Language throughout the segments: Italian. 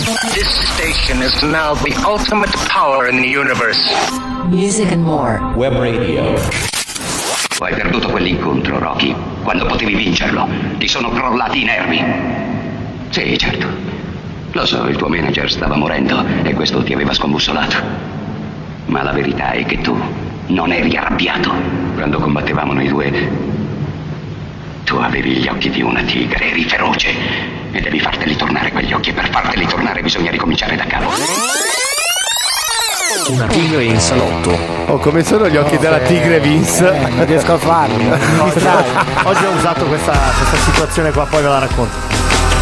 This station is now the ultimate power in the universe. Music and more. Web Radio. Hai perduto quell'incontro, Rocky. Quando potevi vincerlo, ti sono crollati i nervi. Sì, certo. Lo so, il tuo manager stava morendo e questo ti aveva scombussolato. Ma la verità è che tu non eri arrabbiato. Quando combattevamo noi due, tu avevi gli occhi di una tigre, eri feroce. E devi farteli tornare quegli occhi. E per farteli tornare bisogna ricominciare da capo. Una tigre in salotto. Oh, come sono gli occhi della tigre, Vince? Non riesco a farlo. Mi distrai. Oggi ho usato questa situazione qua, poi ve la racconto.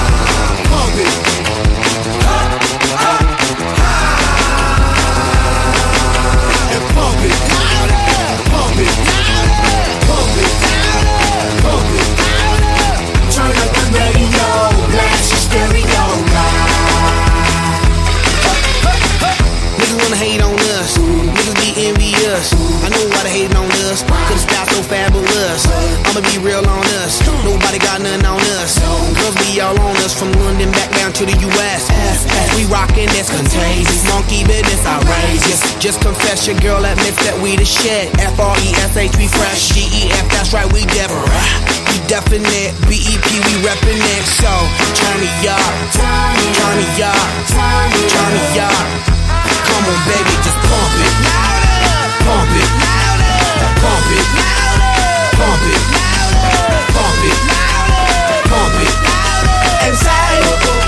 Hate on us, niggas be envious. I know why they hating on us, cause the style so fabulous. I'ma be real on us, nobody got nothing on us. Girls be all on us, from London back down to the US. We rockin', that's contagious. Monkey business outrageous. Just confess your girl admits that we the shit. F-R-E-S-H, we fresh. G-E-F, that's right, we different. We definite, B-E-P, we reppin' it. So, turn me up, turn me up, turn me up. Come on, baby, just pump it. Pump it. Pump it. Pump it. Pump it. Pump it. And say,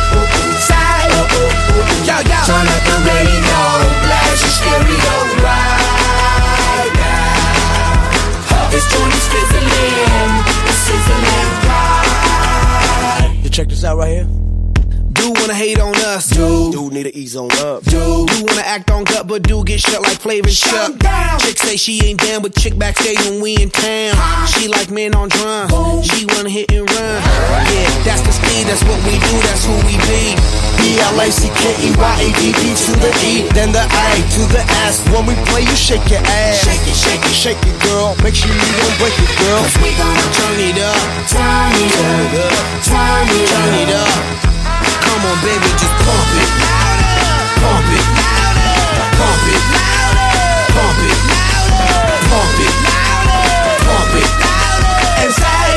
yo. Turn up the radio, blast your stereo right now. This joint is fizzling, it's sizzling right. You check this out right here. Do wanna hate on us, dude need to ease on up, dude wanna act on gut, but do get shut like Flavor Shut. Chick say she ain't down, but chick backstage when we in town. She like men on drum, she wanna hit and run. Yeah, that's the speed, that's what we do, that's who we be. B-L-A-C-K-E-Y-A-D-D to the E, then the A to the S. When we play, you shake your ass. Shake it, shake it, shake it, girl. Make sure you don't break it, girl. Cause we gonna turn it up, turn it up, turn it up. Come on, baby, just pump it. Pump it. Pump it. Pump it. Pump it. Pump it. And say,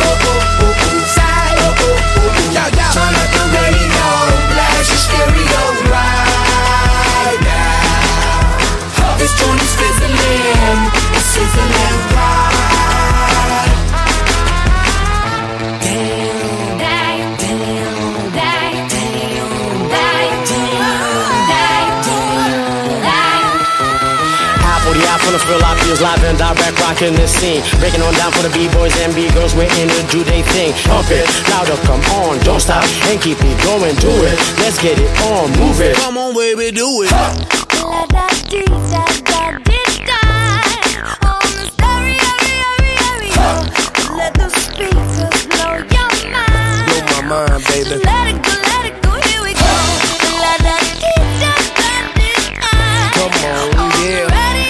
yo. Turn up the radio, blast your stereo right now. This joint is fizzling, it's sizzling right. From the Philadelphia's live and direct, rocking this scene. Breaking on down for the B-boys and B-girls, we're in to do they thing. Pump it, louder, come on, don't stop, and keep it going, do it. Let's get it on, move it. Come on, baby, do it. Let the speakers blow your mind. Blow my mind, baby. Let it go, here we go. Let that come on, yeah.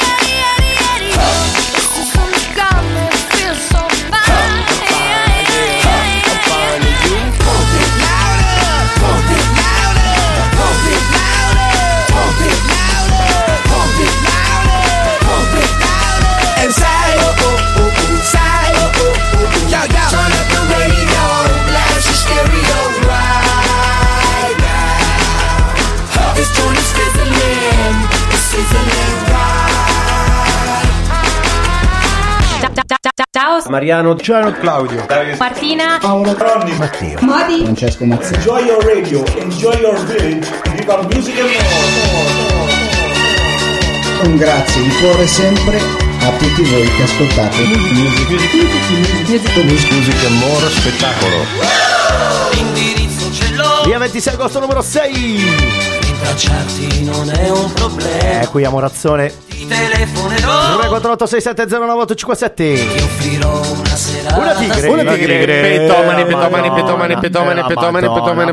Ciao Mariano, ciao Claudio, Martina, Paolo, Ronny, Matteo, Modi, Francesco Mazzini. Enjoy your radio, enjoy your village, viva music and more. Un grazie di cuore sempre a tutti voi che ascoltate Music and more spettacolo. L'indirizzo ce l'ho. Via 26 agosto numero 6. Rintracciarti non è un problema. Qui a Morazzone. Ti telefonerò. 348 670 9857. Ti offrirò una serata. Una tigre. Petomane.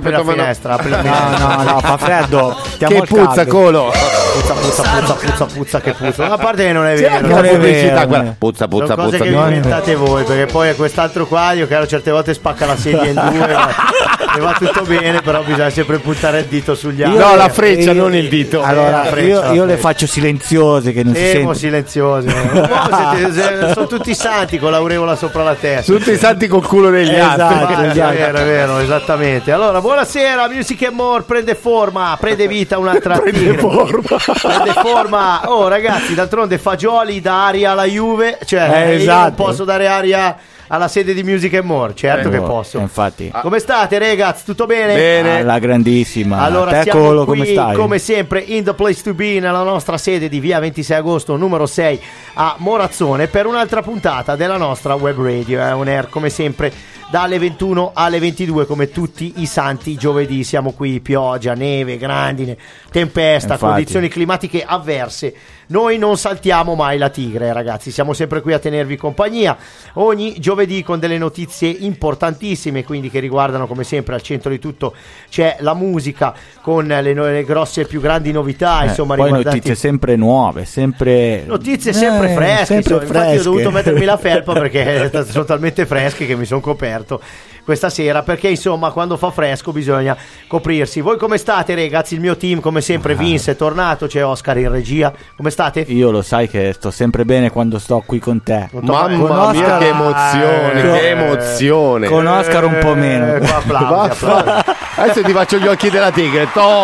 No, fa freddo. Che puzza, colo. Puzza, che puzza. A parte che non è vero. Non è pubblicità, vero. Puzza. Sono cose che inventate voi, perché poi è quest'altro qua, io che certe volte spacca la sedia in due. e va tutto bene, però bisogna sempre puntare il dito sugli altri. No, la freccia, non il dito. Allora, io le faccio silenziose che non si Siamo sente. silenziosi. Sono tutti santi con l'aureola sopra la testa. Tutti i santi col culo degli altri. È vero, esattamente. Allora, buonasera, Music and More prende forma, prende vita un'altra tigre. Prende forma. Oh ragazzi, d'altronde Fagioli dà aria alla Juve, cioè io non posso dare aria alla sede di Music and More, certo che posso. Infatti. Come state ragazzi? Tutto bene? Bene. La grandissima. Allora Te, siamo Colo, qui come stai? come sempre in the place to be nella nostra sede di via 26 agosto numero 6 a Morazzone per un'altra puntata della nostra web radio, on air come sempre dalle 21 alle 22 come tutti i santi giovedì. Siamo qui, pioggia, neve, grandine, tempesta, Infatti. condizioni climatiche avverse. Noi non saltiamo mai la tigre, ragazzi, siamo sempre qui a tenervi compagnia ogni giovedì con delle notizie importantissime, quindi che riguardano come sempre al centro di tutto c'è la musica con le grosse e più grandi novità, insomma, poi riguardanti notizie sempre nuove, sempre fresche, sempre insomma. Infatti fresche. ho dovuto mettermi la felpa perché sono talmente fresche che mi sono coperto questa sera, perché insomma quando fa fresco bisogna coprirsi. Voi come state ragazzi? Il mio team come sempre, Vince è tornato, c'è Oscar in regia, come state? Io lo sai che sto sempre bene quando sto qui con te. Mamma mia, che emozione, che emozione. Con Oscar un po' meno. Applausi. Adesso ti faccio gli occhi della tigre.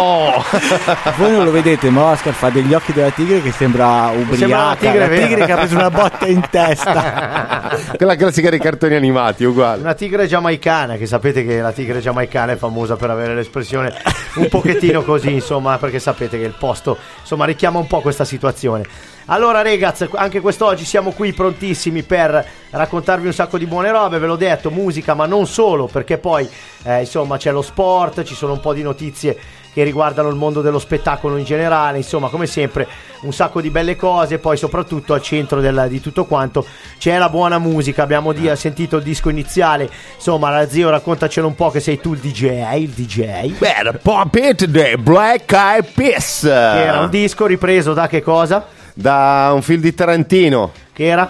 Voi non lo vedete, ma Oscar fa degli occhi della tigre che sembra ubriaca. Sembra una tigre la vera. tigre che ha preso una botta in testa. Quella classica dei cartoni animati, uguale. Una tigre giamaicana, che sapete che la tigre giamaicana è famosa per avere l'espressione un pochettino così, insomma, perché sapete che il posto insomma richiama un po' questa situazione. Allora ragazzi, anche quest'oggi siamo qui prontissimi per raccontarvi un sacco di buone robe, ve l'ho detto, musica ma non solo, perché poi insomma c'è lo sport, ci sono un po' di notizie che riguardano il mondo dello spettacolo in generale, insomma come sempre un sacco di belle cose, poi soprattutto al centro di tutto quanto c'è la buona musica. Abbiamo sentito il disco iniziale, insomma la zio raccontacelo un po' che sei tu il DJ. Better pump it today, Black Eyed Peas. Che era un disco ripreso da che cosa? Da un film di Tarantino. Che era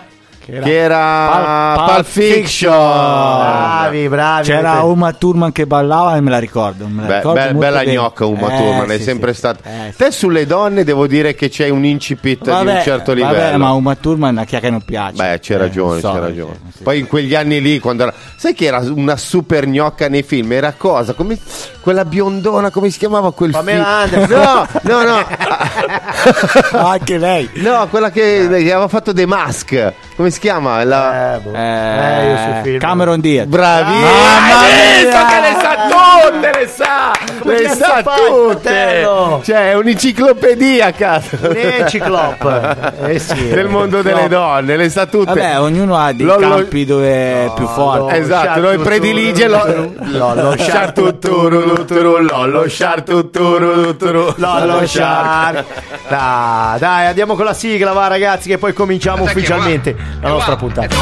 Pulp Fiction. Bravi. C'era Uma Thurman che ballava e me la ricordo. Bella gnocca Uma Thurman, è sempre stata. Te sulle donne devo dire che c'è un incipit di un certo livello. Vabbè, ma Uma Thurman a chi è che non piace? Beh, c'è ragione. Poi in quegli anni lì, quando era, sai che era una super gnocca nei film? Era cosa? Come quella biondona, come si chiamava quel Pamela film? Anderson. No. Anche lei. No, quella che aveva fatto The Mask. Come si chiama? Io sui film. Cameron Diaz. Bravissima. Che le sa tutte, le sa tutte. Cioè, è un'enciclopedia, cazzo. Un'enciclop. Sì, del mondo delle donne, le sa tutte. Vabbè, ognuno ha dei campi dove è più forte. Esatto, noi predilige lo sciartuturu, lo sciartuturu, lo sciar. Dai, andiamo con la sigla, va ragazzi, che poi cominciamo ufficialmente la nostra puntata.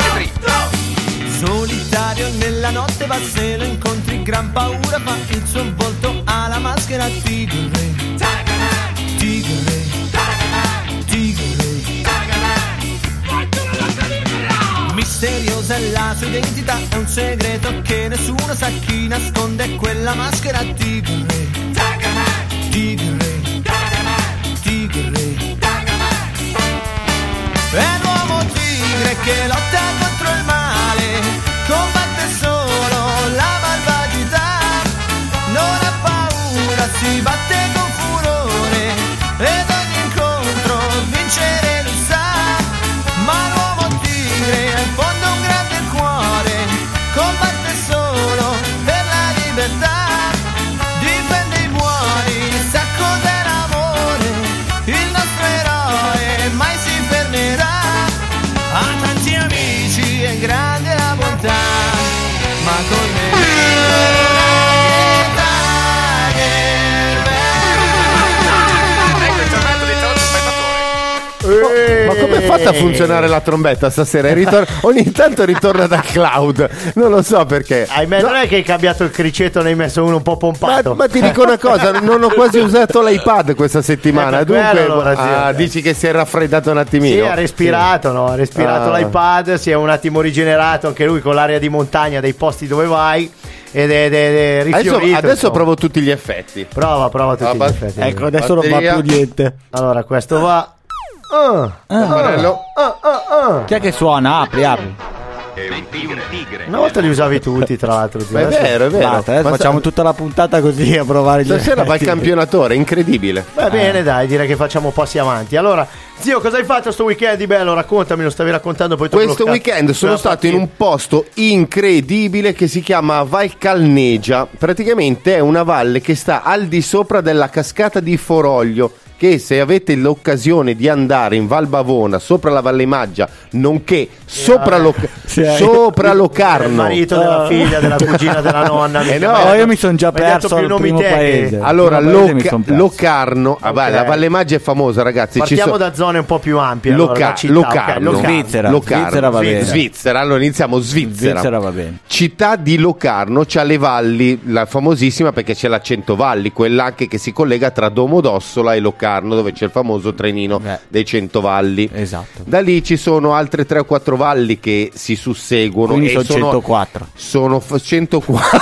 Solitario nella notte va, se lo incontri gran paura, fa il suo volto alla maschera tigre. Misteriosa è la sua identità, è un segreto che nessuno sa, chi nasconde quella maschera tigre. È l'uomo tigre che lotta contro il male, combatte solo la malvagità, non ha paura, si batte con furore ed ogni incontro vincere lui sa. Ma l'uomo tigre ha in fondo un grande cuore, combatte solo per la libertà, difende i buoni, sa cos'è l'amore, il nostro eroe mai si fermerà. Ha tanti amici e grande la bontà, ma con me Ma come è fatta a funzionare la trombetta stasera? Ogni tanto ritorna da Cloud, non lo so perché. Ahimè, non è che hai cambiato il criceto, ne hai messo uno un po' pompato. Ma ti dico una cosa, non ho quasi usato l'iPad questa settimana, dunque dici che si è raffreddato un attimino. Sì, ha respirato, no? Ha respirato l'iPad, si è un attimo rigenerato anche lui con l'aria di montagna dei posti dove vai. rifiorito. Adesso provo tutti gli effetti. Prova tutti gli effetti. Ecco, adesso non va più niente. Allora, questo va. Chi è che suona? Apri. Una volta li usavi tutti, tra l'altro. Zio. È vero. Basta, adesso facciamo tutta la puntata così a provare gli Stasera va il campionatore, incredibile. Va bene, dai, direi che facciamo passi avanti. Allora, zio, cosa hai fatto sto weekend di bello? Raccontami, lo stavi raccontando poi. Questo weekend sono stato in un posto incredibile che si chiama Val Calnegia. Praticamente è una valle che sta al di sopra della cascata di Foroglio, che se avete l'occasione di andare in Val Bavona, sopra la Valle Maggia, nonché sopra Locarno, il marito della figlia, della cugina, della nonna. Io mi sono già perso al primo paese. Allora, Locarno, la Valle Maggia è famosa, ragazzi. Partiamo da zone un po' più ampie. Locarno. Svizzera va bene. Svizzera, allora iniziamo Svizzera va bene. Città di Locarno, c'ha le valli, la famosissima perché c'è la Centovalli, quella anche che si collega tra Domodossola e Locarno, dove c'è il famoso trenino dei Centovalli. Esatto. Da lì ci sono altre 3 o 4 valli che si susseguono. Quindi sono 104. Sono 104.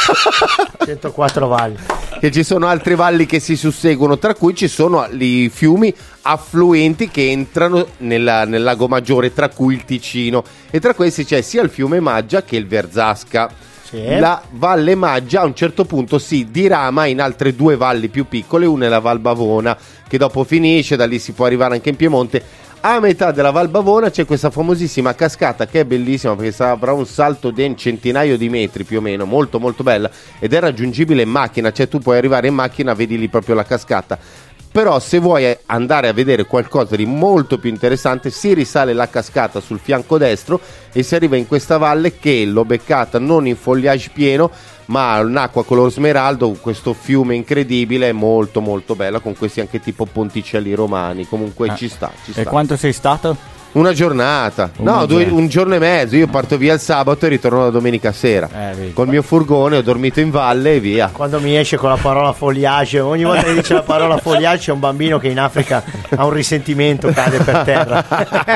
104 valli. Che ci sono altre valli che si susseguono, tra cui ci sono i fiumi affluenti che entrano nel lago Maggiore, tra cui il Ticino, e tra questi c'è sia il fiume Maggia che il Verzasca. La Valle Maggia a un certo punto si dirama in altre 2 valli più piccole, una è la Val Bavona che dopo finisce, da lì si può arrivare anche in Piemonte. A metà della Val Bavona c'è questa famosissima cascata che è bellissima perché avrà un salto di un centinaio di metri più o meno, molto molto bella, ed è raggiungibile in macchina, cioè tu puoi arrivare in macchina, vedi lì proprio la cascata. Però se vuoi andare a vedere qualcosa di molto più interessante, si risale la cascata sul fianco destro e si arriva in questa valle che l'ho beccata non in foliage pieno, ma un'acqua color smeraldo, questo fiume incredibile, molto molto bella, con questi anche tipo ponticelli romani. Comunque ci sta. E quanto sei stato? Una giornata, un giorno e mezzo. Io parto via il sabato e ritorno la domenica sera col mio furgone, ho dormito in valle e via. Quando mi esce con la parola foliage, ogni volta che dice la parola foliage c'è un bambino che in Africa ha un risentimento, cade per terra.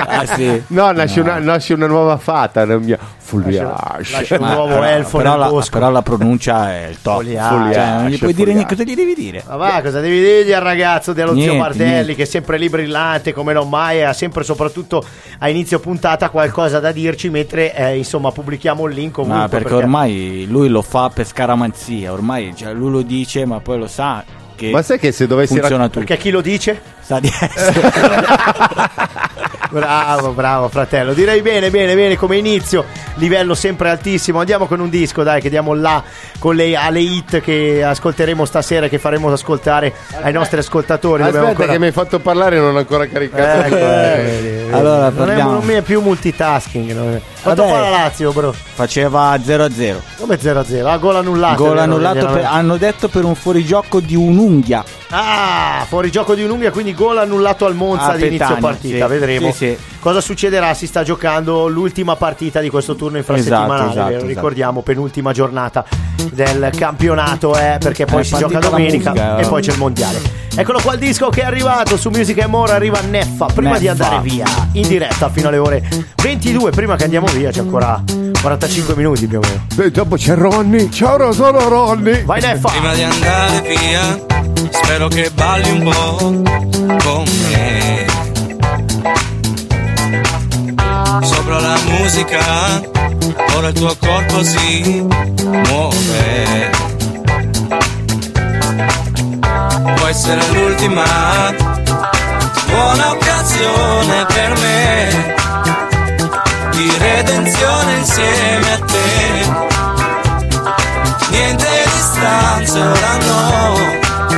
No, nasce una nuova fata nel mio foliage. Nasce un nuovo elfo nel bosco. Però la pronuncia è il top. Foliage, cioè, non gli puoi dire niente, cosa gli devi dire? Ma va, cosa devi dirgli al ragazzo dello zio Martelli, che è sempre lì brillante come non mai, e ha sempre, soprattutto a inizio puntata, qualcosa da dirci, mentre insomma pubblichiamo il link ovunque. Perché ormai lui lo fa per scaramanzia, ormai lui lo dice ma poi lo sa che ma sai che se dovessi funziona tutto. Perché chi lo dice? Sa di essere. Bravo fratello, direi bene come inizio, livello sempre altissimo. Andiamo con un disco, dai, che diamo là con alle hit che ascolteremo stasera e che faremo ascoltare ai nostri ascoltatori. Aspetta che mi hai fatto parlare e non ho ancora caricato. Allora non è più multitasking. Quanto fa la Lazio, bro? Faceva 0-0. Come 0-0? Gol annullato. Gol annullato hanno detto per un fuorigioco di un'unghia. Fuorigioco di un'unghia, quindi gol annullato al Monza di inizio partita. Vedremo cosa succederà. Si sta giocando l'ultima partita di questo turno infrasettimanale. Esatto. Ricordiamo, penultima giornata del campionato, perché poi si gioca domenica e poi c'è il mondiale. Eccolo qua il disco che è arrivato su Music and More. Arriva Neffa prima di andare via in diretta fino alle ore 22. Prima che andiamo via c'è ancora 45 minuti più o meno. E dopo c'è Ronny. Ciao, sono Ronny. Vai Neffa. Prima di andare via spero che balli un po' con me. Sopra la musica ora il tuo corpo si muove. Può essere l'ultima buona occasione per me di redenzione insieme a te. Niente distanze ora no.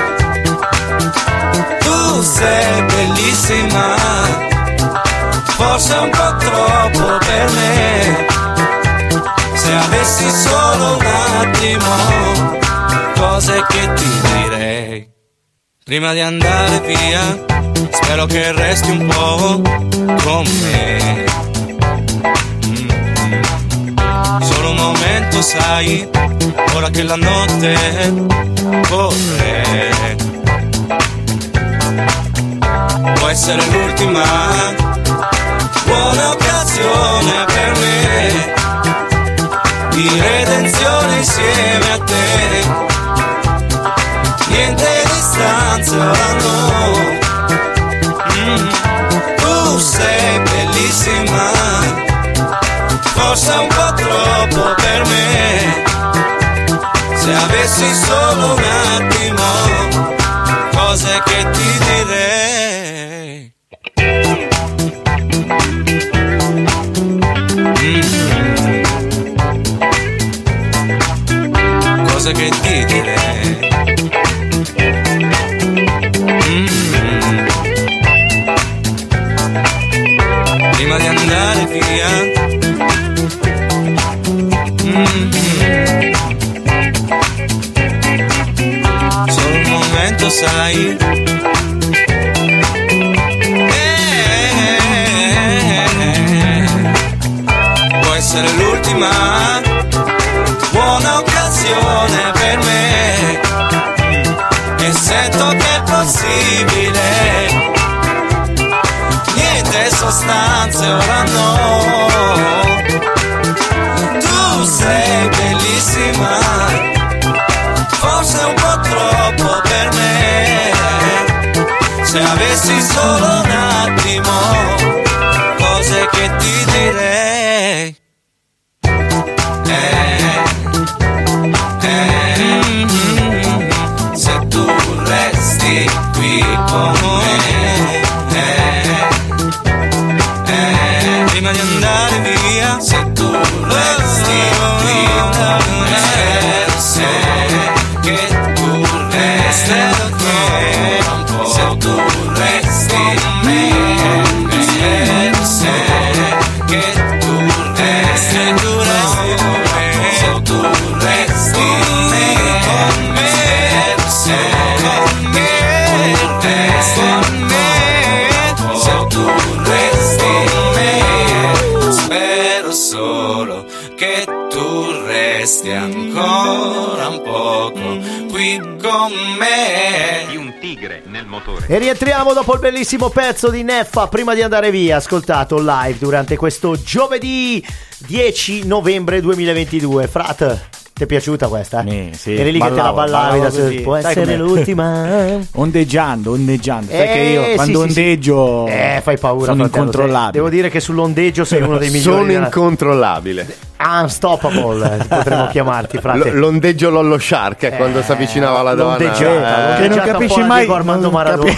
Tu sei bellissima, forse un po' troppo per me. Se avessi solo un attimo, cose che ti direi. Prima di andare via, spero che resti un po' con me. Solo un momento, sai, ora che la notte corre. Può essere l'ultima buona occasione per me di redenzione insieme a te. Niente distanze ora no. Tu sei bellissima, forse un po' troppo per me. Se avessi solo un attimo, cose che ti direi. Cose che ti direi. Prima di andare via. Solo un momento, sai. Può essere l'ultima buona occasione per me. E sento che è possibile. Niente sostanze ora no. Tu sei bellissima, forse un po' troppo per me. Se avessi solo un attimo, cose che ti direi. Se tu resti qui con me, prima di andare via. Se tu resti qui con me, che tu resti un po'. Se tu resti con me, che tu resti con me. Se tu resti con me, se tu resti con me, spero solo che tu resti ancora un poco qui con me. Di un tigre nel motore. E rientriamo dopo il bellissimo pezzo di Neffa, prima di andare via, ascoltato live durante questo giovedì 10 novembre 2022. Frat, ti è piaciuta questa? Sì, eri lì che te la ballavi da così. può Sai essere com'è? l'ultima. Ondeggiando. Sai che io quando ondeggio fai paura, sono fratello. incontrollabile. Devo dire che sull'ondeggio sei uno dei migliori. Sono incontrollabile. Unstoppable, potremmo chiamarti, frate. L'ondeggio Lollo Shark quando si avvicinava alla donna. Che non capisci mai Armando Maradona.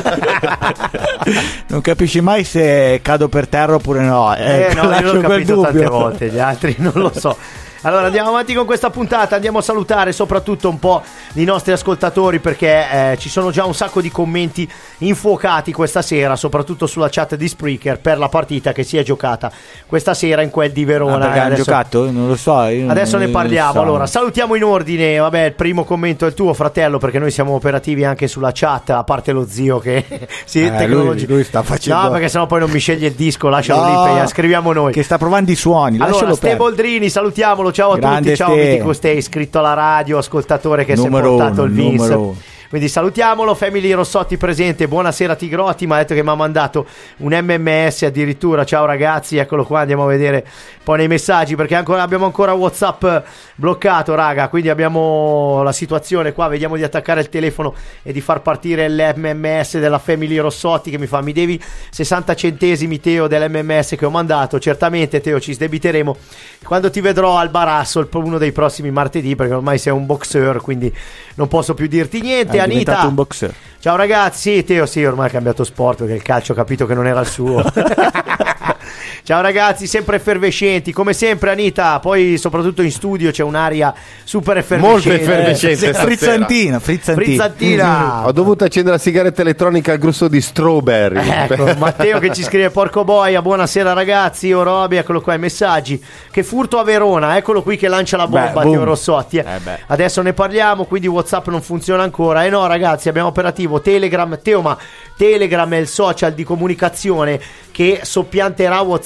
Non capisci mai se cado per terra oppure no. No, io lascio l'ho quel capito tante dubbio. volte, gli altri non lo so. Allora andiamo avanti con questa puntata, andiamo a salutare soprattutto un po' i nostri ascoltatori perché ci sono già un sacco di commenti infuocati questa sera, soprattutto sulla chat di Spreaker per la partita che si è giocata questa sera in quel di Verona. Perché hanno giocato? Non lo so. Adesso ne parliamo. Allora, salutiamo in ordine. Vabbè, il primo commento è il tuo, fratello, perché noi siamo operativi anche sulla chat, a parte lo zio che lui sta facendo. No, perché sennò poi non mi sceglie il disco, lascialo lì, scriviamo noi. Che sta provando i suoni. Allora, Ste Boldrini, salutiamolo. Ciao a Grande tutti, ciao Ste. Mitico Ste, iscritto alla radio, ascoltatore che si è portato il Vince. Quindi salutiamolo, Family Rossotti presente, buonasera Tigrotti, mi ha detto che mi ha mandato un MMS addirittura, ciao ragazzi, eccolo qua, andiamo a vedere poi nei messaggi perché abbiamo ancora WhatsApp bloccato raga, quindi abbiamo la situazione qua, vediamo di attaccare il telefono e di far partire l'MMS della Family Rossotti che mi devi 60 centesimi Teo dell'MMS che ho mandato, certamente Teo ci sdebiteremo quando ti vedrò al Barasso uno dei prossimi martedì perché ormai sei un boxer quindi non posso più dirti niente. È Anita, diventato un boxer. Ciao ragazzi, sì, Teo sì, ormai ha cambiato sport perché il calcio ho capito che non era il suo. Ciao ragazzi, sempre effervescenti, come sempre Anita, poi soprattutto in studio c'è un'aria super effervescente. Molto effervescente stasera. Frizzantina. Ho dovuto accendere la sigaretta elettronica al gusto di strawberry. Ecco, Matteo che ci scrive porco boia, buonasera ragazzi, io Roby, eccolo qua i messaggi. Che furto a Verona, eccolo qui che lancia la bomba Teo Rossotti. Adesso ne parliamo, quindi WhatsApp non funziona ancora. No ragazzi, abbiamo operativo Telegram, Teo, ma Telegram è il social di comunicazione che soppianterà WhatsApp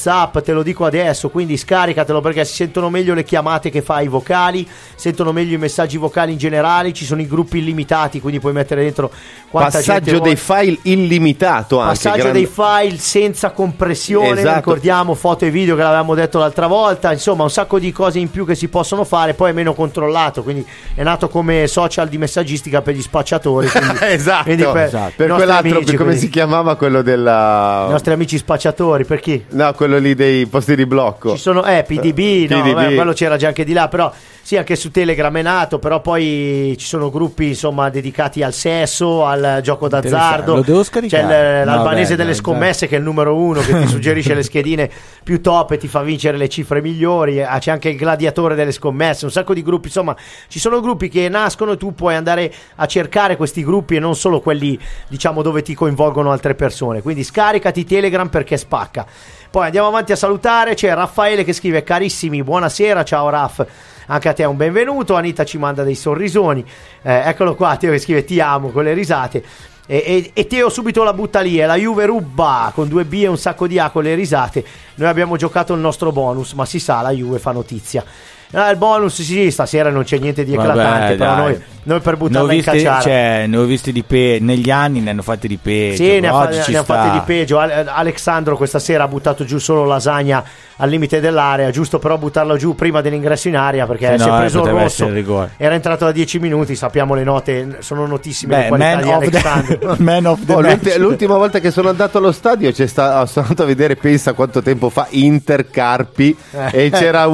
WhatsApp, te lo dico adesso, quindi scaricatelo perché si sentono meglio le chiamate che fai vocali, sentono meglio i messaggi vocali in generale, ci sono i gruppi illimitati, quindi puoi mettere dentro quanta passaggio gente dei file illimitato anche. Passaggio dei file senza compressione, esatto. Ricordiamo foto e video che l'avevamo detto l'altra volta, insomma un sacco di cose in più che si possono fare, poi è meno controllato, quindi è nato come social di messaggistica per gli spacciatori, quindi, esatto, quindi per quell'altro amici, come si chiamava quello della... i nostri amici spacciatori, per chi? No, quello lì dei posti di blocco. Ci sono PDB, no, PDB. Quello c'era già anche di là, però sì, anche su Telegram è nato, però poi ci sono gruppi insomma dedicati al sesso, al gioco d'azzardo. Lo devo scaricare. C'è l'albanese delle scommesse che è il numero 1 che ti suggerisce le schedine più top e ti fa vincere le cifre migliori. C'è anche il gladiatore delle scommesse, un sacco di gruppi, insomma ci sono gruppi che nascono e tu puoi andare a cercare questi gruppi e non solo quelli diciamo dove ti coinvolgono altre persone, quindi scaricati Telegram perché spacca. Poi andiamo avanti a salutare, c'è Raffaele che scrive: carissimi, buonasera, ciao Raff, anche a te un benvenuto. Anita ci manda dei sorrisoni, eccolo qua Teo che scrive ti amo con le risate, e Teo subito la butta lì, è la Juve ruba con 2 B e un sacco di A con le risate. Noi abbiamo giocato il nostro bonus, ma si sa, la Juve fa notizia. Il bonus sì, stasera non c'è niente di eclatante, però noi per buttarla in cacciare, ne ho visti di negli anni ne hanno fatti di peggio. Sì, ne ha fatti di peggio. Alexandro questa sera ha buttato giù solo lasagna al limite dell'area, giusto però buttarlo giù prima dell'ingresso in area perché si è preso il rosso, era entrato da 10 minuti, sappiamo le note, sono notissime le qualità di Alexandro. Man of the match. L'ultima volta che sono andato allo stadio sono andato a vedere, pensa quanto tempo fa, Inter Carpi e c'era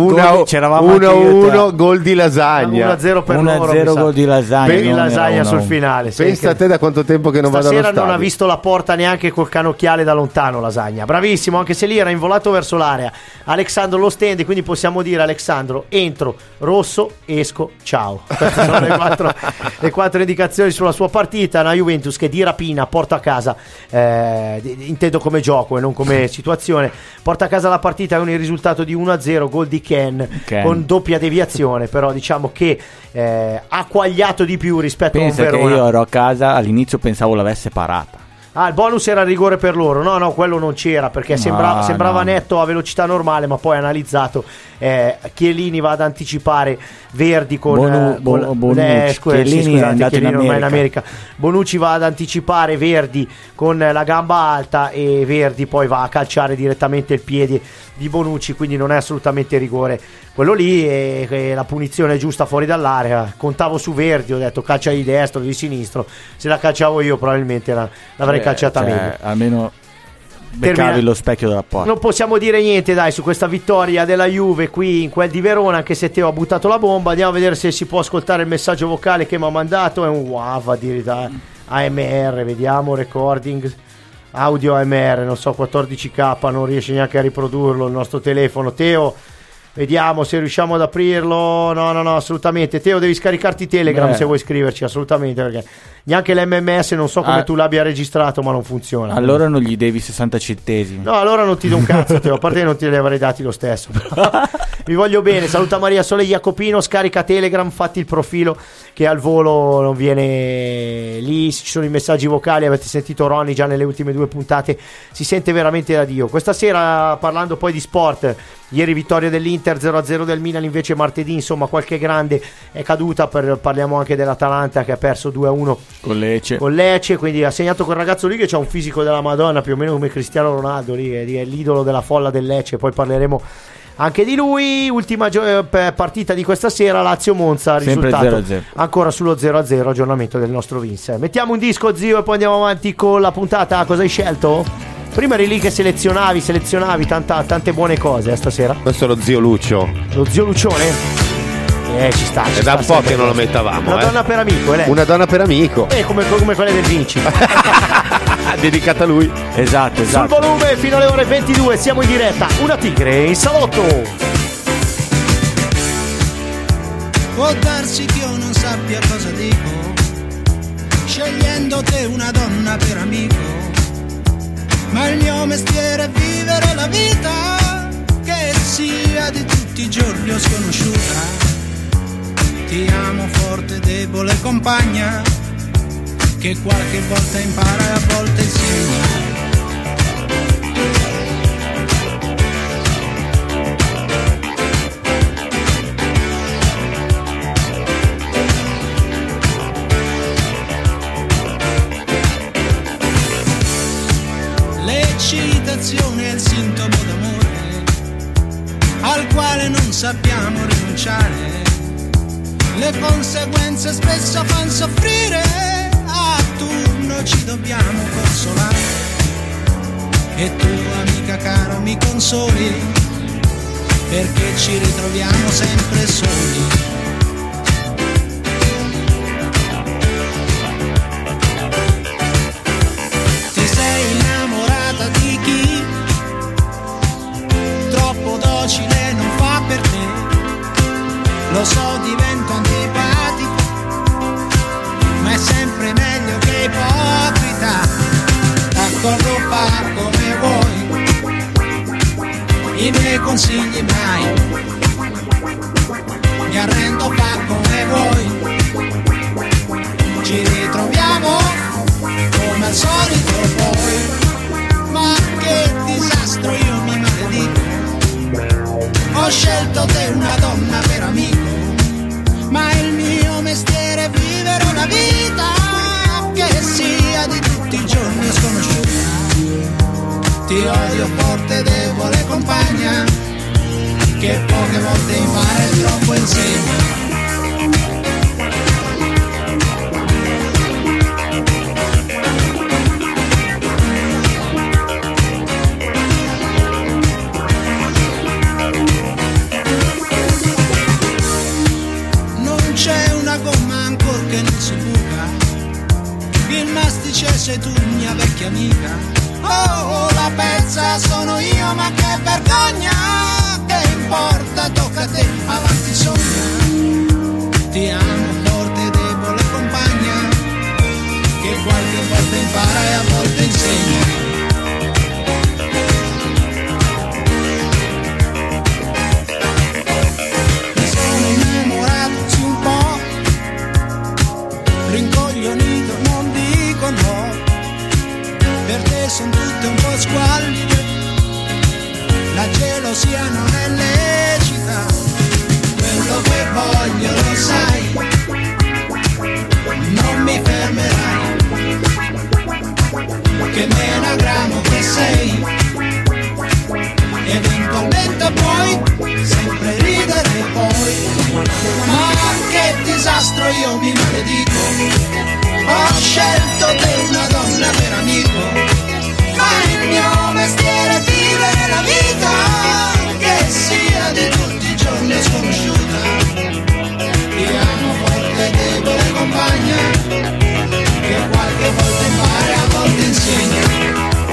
1-1 gol di lasagna, 1-0 per loro, 1-0 gol di lasagna, lasagna sul finale. Pensa a te da quanto tempo che non vado allo stadio. Stasera non ha visto la porta neanche col canocchiale da lontano lasagna, bravissimo, anche se lì era involato verso l'area. Alexandro lo stende, quindi possiamo dire: Alexandro, entro, rosso, esco, ciao. Queste sono le 4 indicazioni sulla sua partita. Una Juventus che di rapina porta a casa, intendo come gioco e non come situazione, porta a casa la partita con il risultato di 1-0, gol di Ken con doppia deviazione, però diciamo che ha quagliato di più rispetto a un Verona. Pensa che io ero a casa, all'inizio pensavo l'avesse parata. Il bonus era il rigore per loro. No, quello non c'era perché sembrava netto a velocità normale, ma poi analizzato Chiellini va ad anticipare Verdi con Bonucci. Chiellini è andato in America. Bonucci va ad anticipare Verdi con la gamba alta e Verdi poi va a calciare direttamente il piede di Bonucci, quindi non è assolutamente rigore quello lì, e la punizione è giusta fuori dall'area. Contavo su Verdi, ho detto calcia di destro, di sinistro, se la calciavo io probabilmente l'avrei calciata meglio, almeno beccavi lo specchio della porta. Non possiamo dire niente dai su questa vittoria della Juve qui in quel di Verona, anche se Teo ha buttato la bomba. Andiamo a vedere se si può ascoltare il messaggio vocale che mi ha mandato, è un WAV addirittura, AMR, vediamo, recording audio AMR, non so, 14K, non riesce neanche a riprodurlo il nostro telefono. Teo, vediamo se riusciamo ad aprirlo. No, assolutamente. Teo, devi scaricarti Telegram se vuoi scriverci, assolutamente, perché neanche l'MMS non so come tu l'abbia registrato, ma non funziona. Allora non gli devi 60 centesimi. No, allora non ti do un cazzo, Teo, a parte che non te li avrei dati lo stesso. Vi voglio bene, saluta Maria Sole Jacopino, scarica Telegram, fatti il profilo che al volo non viene lì, ci sono i messaggi vocali, avete sentito Ronny già nelle ultime 2 puntate, si sente veramente da Dio. Questa sera, parlando poi di sport, ieri vittoria dell'Inter, 0-0 del Milan, invece martedì insomma qualche grande è caduta, parliamo anche dell'Atalanta che ha perso 2-1 con Lecce, quindi ha segnato quel ragazzo lì che c'ha un fisico della Madonna, più o meno come Cristiano Ronaldo, lì è l'idolo della folla del Lecce, poi parleremo anche di lui. Ultima partita di questa sera, Lazio-Monza, risultato 0-0. Ancora sullo 0-0, aggiornamento del nostro Vince. Mettiamo un disco, zio, e poi andiamo avanti con la puntata. Cosa hai scelto? Prima eri lì che selezionavi tante buone cose stasera. Questo è lo zio Lucio. Lo zio Lucione? Ci sta. È da un po' che non lo mettavamo. Una donna per amico, lei. Una donna per amico. Come quelle del Vinci. Dedicata a lui. Esatto. Sul volume fino alle ore 22 siamo in diretta. Una tigre in salotto. Può darsi che io non sappia cosa dico, scegliendo te una donna per amico, ma il mio mestiere è vivere la vita, che sia di tutti i giorni o sconosciuta. Ti amo forte, debole compagna, che qualche volta impara e a volte insegna. l'eccitazione è il sintomo d'amore al quale non sappiamo rinunciare. Le conseguenze spesso fanno soffrire, a turno ci dobbiamo consolare. E tu, amica cara, mi consoli, perché ci ritroviamo sempre soli. Ti sei innamorata di chi troppo docile non fa per te. Lo so, divento antipatico, ma è sempre meglio che ipocrita. D'accordo, fa come vuoi, i miei consigli mai. Mi arrendo, fa come vuoi, ci ritroviamo come al solito poi. Ma che disastro, io mi maledico. Ho scelto te una donna per amico, ma il mio mestiere è vivere una vita che sia di tutti i giorni sconosciuta. Ti odio forte, debole compagna, che poche volte impara e troppo insegna. Sei tu, mia vecchia amica. Oh, la pezza sono io, ma che vergogna. Che importa, tocca a te, avanti sogna. Ti amo forte, debole compagna, che qualche volta impara e a volte insegna. Mi sono innamorato sì un po', rincoglionito, non dico no. Per te son tutte un po' squallide, la gelosia non è lecita. Quello che voglio lo sai, non mi fermerai. Che menagramo che sei, eventualmente puoi sempre ridere poi. Ma che disastro, io mi maledico. Ho scelto te una donna per amico, ma il mio mestiere è vivere la vita che sia di tutti i giorni sconosciuta. Ti amo forte, debole compagna, che qualche volta impara e a volte insegna.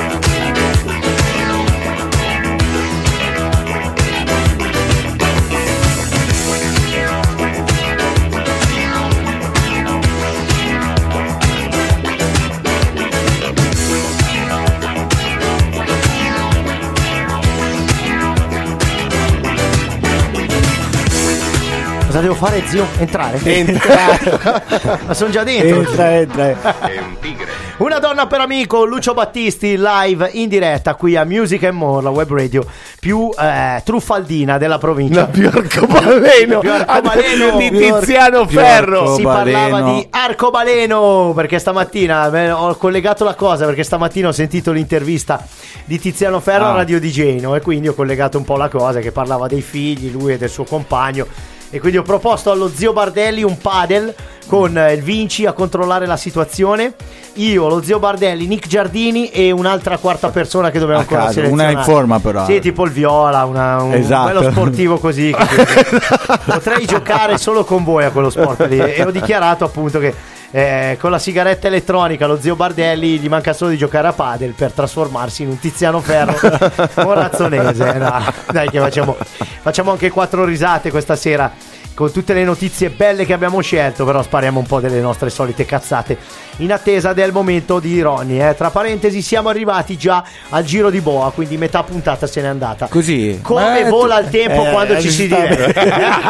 Cosa devo fare, zio? Entrare? Ma sono già dentro. Entra. Una donna per amico, Lucio Battisti, live in diretta qui a Music and More, la web radio più truffaldina della provincia. No, più arcobaleno. Più arcobaleno di Tiziano Ferro. Si parlava di arcobaleno perché stamattina ho collegato la cosa, perché stamattina ho sentito l'intervista di Tiziano Ferro a Radio DJ, no? E quindi ho collegato un po' la cosa, che parlava dei figli, lui e del suo compagno. E quindi ho proposto allo zio Bardelli un padel con il Vinci a controllare la situazione, io, lo zio Bardelli, Nick Giardini e un'altra quarta persona che dobbiamo ancora selezionare. Una in forma però. Sì, tipo il Viola, un bello sportivo così. Potrei giocare solo con voi a quello sport lì. E ho dichiarato appunto che con la sigaretta elettronica lo zio Bardelli gli manca solo di giocare a padel per trasformarsi in un Tiziano Ferro morazzonese. No, dai che facciamo anche 4 risate questa sera con tutte le notizie belle che abbiamo scelto, però spariamo un po' delle nostre solite cazzate in attesa del momento di Ronnie. Tra parentesi, siamo arrivati già al giro di boa, quindi metà puntata se n'è andata. Così come vola il tempo quando ci si diverte.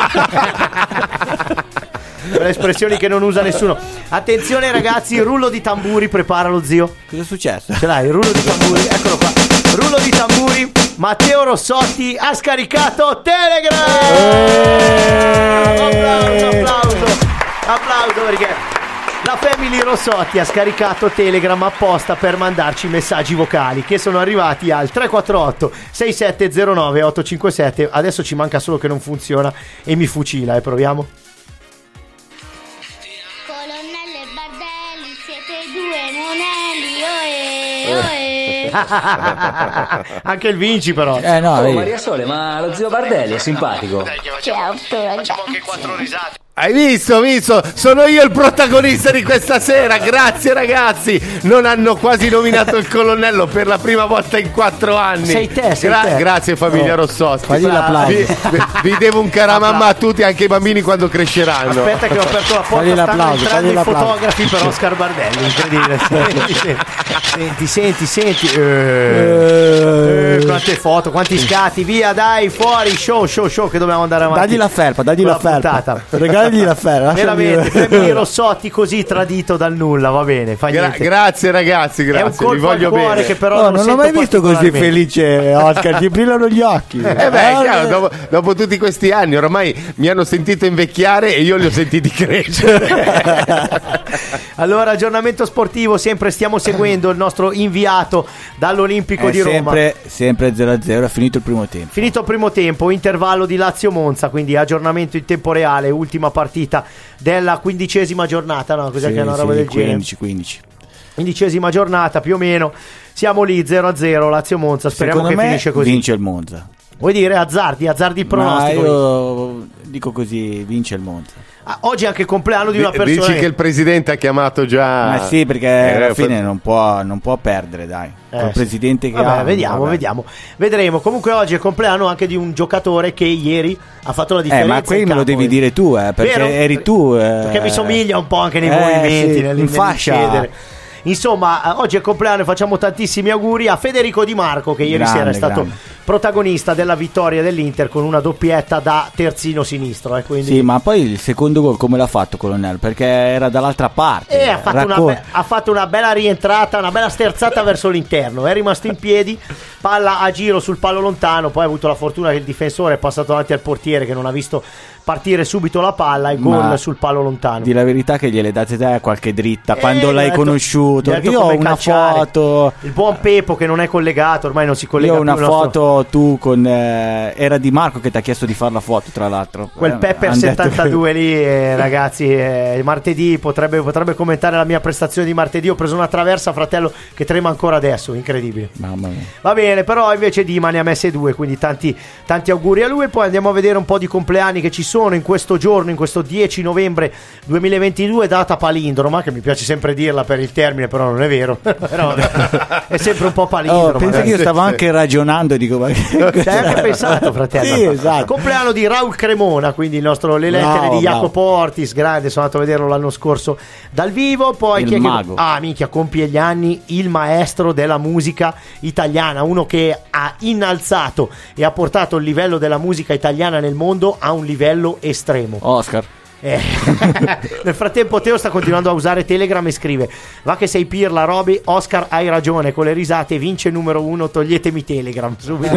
Le espressioni che non usa nessuno. Attenzione ragazzi, rullo di tamburi, prepara lo zio. Cosa è successo? Ce l'hai, il rullo di tamburi, eccolo qua. Rullo di tamburi. Matteo Rossotti ha scaricato Telegram. Applauso perché La Family Rossotti ha scaricato Telegram apposta per mandarci messaggi vocali che sono arrivati al 348 6709 857. Adesso ci manca solo che non funziona e mi fucila, proviamo. Colonnello e Bardelli, siete due monelli, Anche il Vinci però. No, vedi. Maria Sole, ma lo zio Bardelli è simpatico. Ciao, Facciamo anche 4 risate. Hai visto? Sono io il protagonista di questa sera. Grazie ragazzi. Non hanno quasi nominato il colonnello per la prima volta in 4 anni. Sei te. Grazie famiglia Rossotti. Fagli l'applauso. Vi devo un caramamma a tutti, anche ai bambini quando cresceranno. Aspetta che ho aperto la porta. Stanno entrando i fotografi per Oscar Bardelli. Incredibile. Senti. Quante foto, quanti scatti. Via, dai, fuori. Show che dobbiamo andare avanti. Dagli la felpa. Regalagli la felpa. Veramente, Family Rossotti così tradito dal nulla, va bene, fa niente. Grazie ragazzi, È un vi colpo voglio al cuore bene. che però Non ho mai visto così felice Oscar, ti brillano gli occhi. Chiaro, dopo tutti questi anni ormai mi hanno sentito invecchiare e io li ho sentiti crescere. Allora, aggiornamento sportivo, sempre stiamo seguendo il nostro inviato dall'Olimpico di Roma. Sempre 0-0, è finito il primo tempo. Finito il primo tempo, intervallo di Lazio-Monza, quindi aggiornamento in tempo reale, ultima partita della 15ª giornata, no? Cos'è che è una roba del 15. 15ª giornata più o meno, siamo lì 0-0 Lazio-Monza, speriamo Secondo che me finisce così. vince il Monza. Vuoi dire azzardi il pronostico? Ma io dico così, vince il Monza. Oggi è anche il compleanno di una persona. Dici che il presidente ha chiamato già. Ma sì, perché alla fine non può perdere, dai. Col presidente che ha. Vediamo. Vedremo. Comunque oggi è il compleanno anche di un giocatore che ieri ha fatto la differenza. Ma qui me lo devi dire tu, perché Vero? eri tu. Perché mi somiglia un po' anche nei movimenti, in fascia. Insomma, oggi è il compleanno e facciamo tantissimi auguri a Federico Di Marco, che ieri sera è stato protagonista della vittoria dell'Inter con una doppietta da terzino sinistro. Quindi... Sì, ma poi il secondo gol come l'ha fatto Colonnello? Perché era dall'altra parte. E ha fatto una bella rientrata, una bella sterzata verso l'interno. È rimasto in piedi, palla a giro sul palo lontano. Poi ha avuto la fortuna che il difensore è passato davanti al portiere, che non ha visto partire subito la palla e gol sul palo lontano. Di la verità che gliele date te qualche dritta quando l'hai conosciuto. Perché io ho una foto. Il buon Pepo che non è collegato, ormai non si collega più. Io ho più. una foto tu con. Era Di Marco che ti ha chiesto di fare la foto, tra l'altro. Quel Pepper 72 lì, ragazzi. Martedì potrebbe commentare la mia prestazione di martedì. Ho preso una traversa, fratello, che trema ancora adesso. Incredibile. Mamma mia. Va bene, però invece Dima ne ha messe 2. Quindi tanti auguri a lui. Poi andiamo a vedere un po' di compleanni che ci sono in questo giorno, in questo 10 novembre 2022, data palindroma, che mi piace sempre dirla per il termine, però non è vero. Però è sempre un po' palindroma. Penso che io stavo anche ragionando e dico, ma ci hai anche pensato, fratello? Sì, esatto. Compleanno di Raul Cremona, quindi le lettere di Jacopo Ortis, grande, sono andato a vederlo l'anno scorso dal vivo. Poi il mago. Minchia, compie gli anni il maestro della musica italiana, uno che ha innalzato e ha portato il livello della musica italiana nel mondo a un livello estremo. Oscar. Nel frattempo Teo sta continuando a usare Telegram e scrive: va che sei pirla Roby, Oscar hai ragione, con le risate vince numero 1, toglietemi Telegram subito.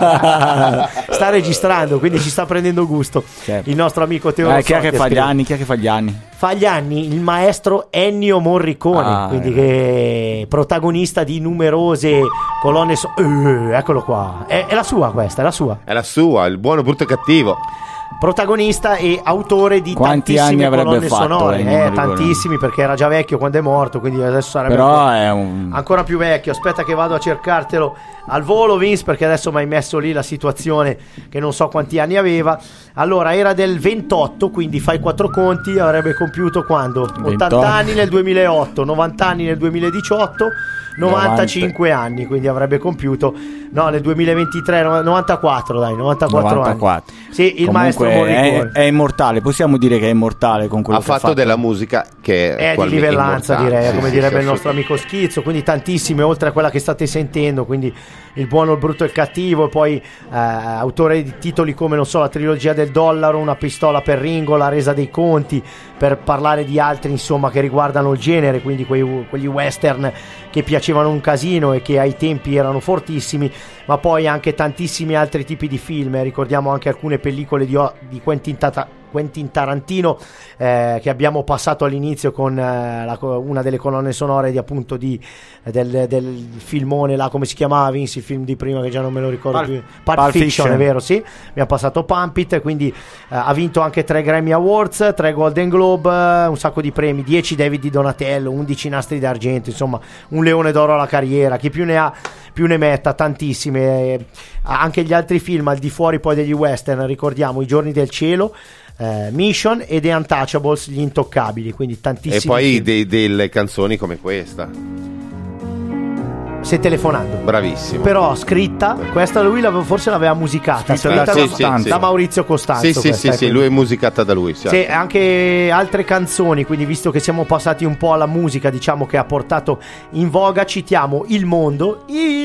Sta registrando, quindi ci sta prendendo gusto, certo. Il nostro amico Teo chi è che fa gli anni? Chi è che fa gli anni? Fa gli anni il maestro Ennio Morricone, quindi che è protagonista di numerose colonne eccolo qua, è la sua, questa è la sua, il buono, brutto e cattivo. Protagonista e autore di quanti tantissime anni colonne fatto, sonore, tantissimi, perché era già vecchio quando è morto, quindi adesso sarebbe ancora più vecchio. Aspetta che vado a cercartelo al volo, Vince, perché adesso mi hai messo lì la situazione che non so quanti anni aveva. Allora, era del 28, quindi fai 4 conti, avrebbe compiuto quando? 80 anni nel 2008, 90 anni nel 2018, 95 anni, quindi avrebbe compiuto nel 2023 94 anni. Sì, il maestro Morricone è immortale, possiamo dire che è immortale con quello che ha fatto della musica che è di livellanza, direi, come direbbe il nostro amico Schizzo, quindi tantissime, oltre a quella che state sentendo, quindi il buono, il brutto e il cattivo, e poi autore di titoli come, non so, la trilogia del dollaro, Una pistola per Ringo, La resa dei conti, per parlare di altri insomma che riguardano il genere, quindi quegli western che piacevano un casino e che ai tempi erano fortissimi, ma poi anche tantissimi altri tipi di film. Ricordiamo anche alcune pellicole di Quentin Quentin Tarantino, che abbiamo passato all'inizio con una delle colonne sonore appunto del filmone là, come si chiamava Vince, il film di prima che già non me lo ricordo più, Pulp Fiction, è vero, sì, abbiamo passato Pump It, quindi ha vinto anche 3 Grammy Awards, 3 Golden Globe, un sacco di premi, 10 David di Donatello, 11 nastri d'argento, insomma un leone d'oro alla carriera, chi più ne ha più ne metta, tantissime. Anche gli altri film al di fuori poi degli western, ricordiamo I giorni del cielo, Mission e The Untouchables, gli intoccabili, quindi tantissimi. E poi delle canzoni come questa. Stai telefonando. Bravissimo. Però scritta, questa lui forse l'aveva musicata, scritta da Maurizio Costanzo. Sì, lui è musicata da lui. Sì, anche altre canzoni, quindi visto che siamo passati un po' alla musica, diciamo che ha portato in voga, citiamo Il mondo,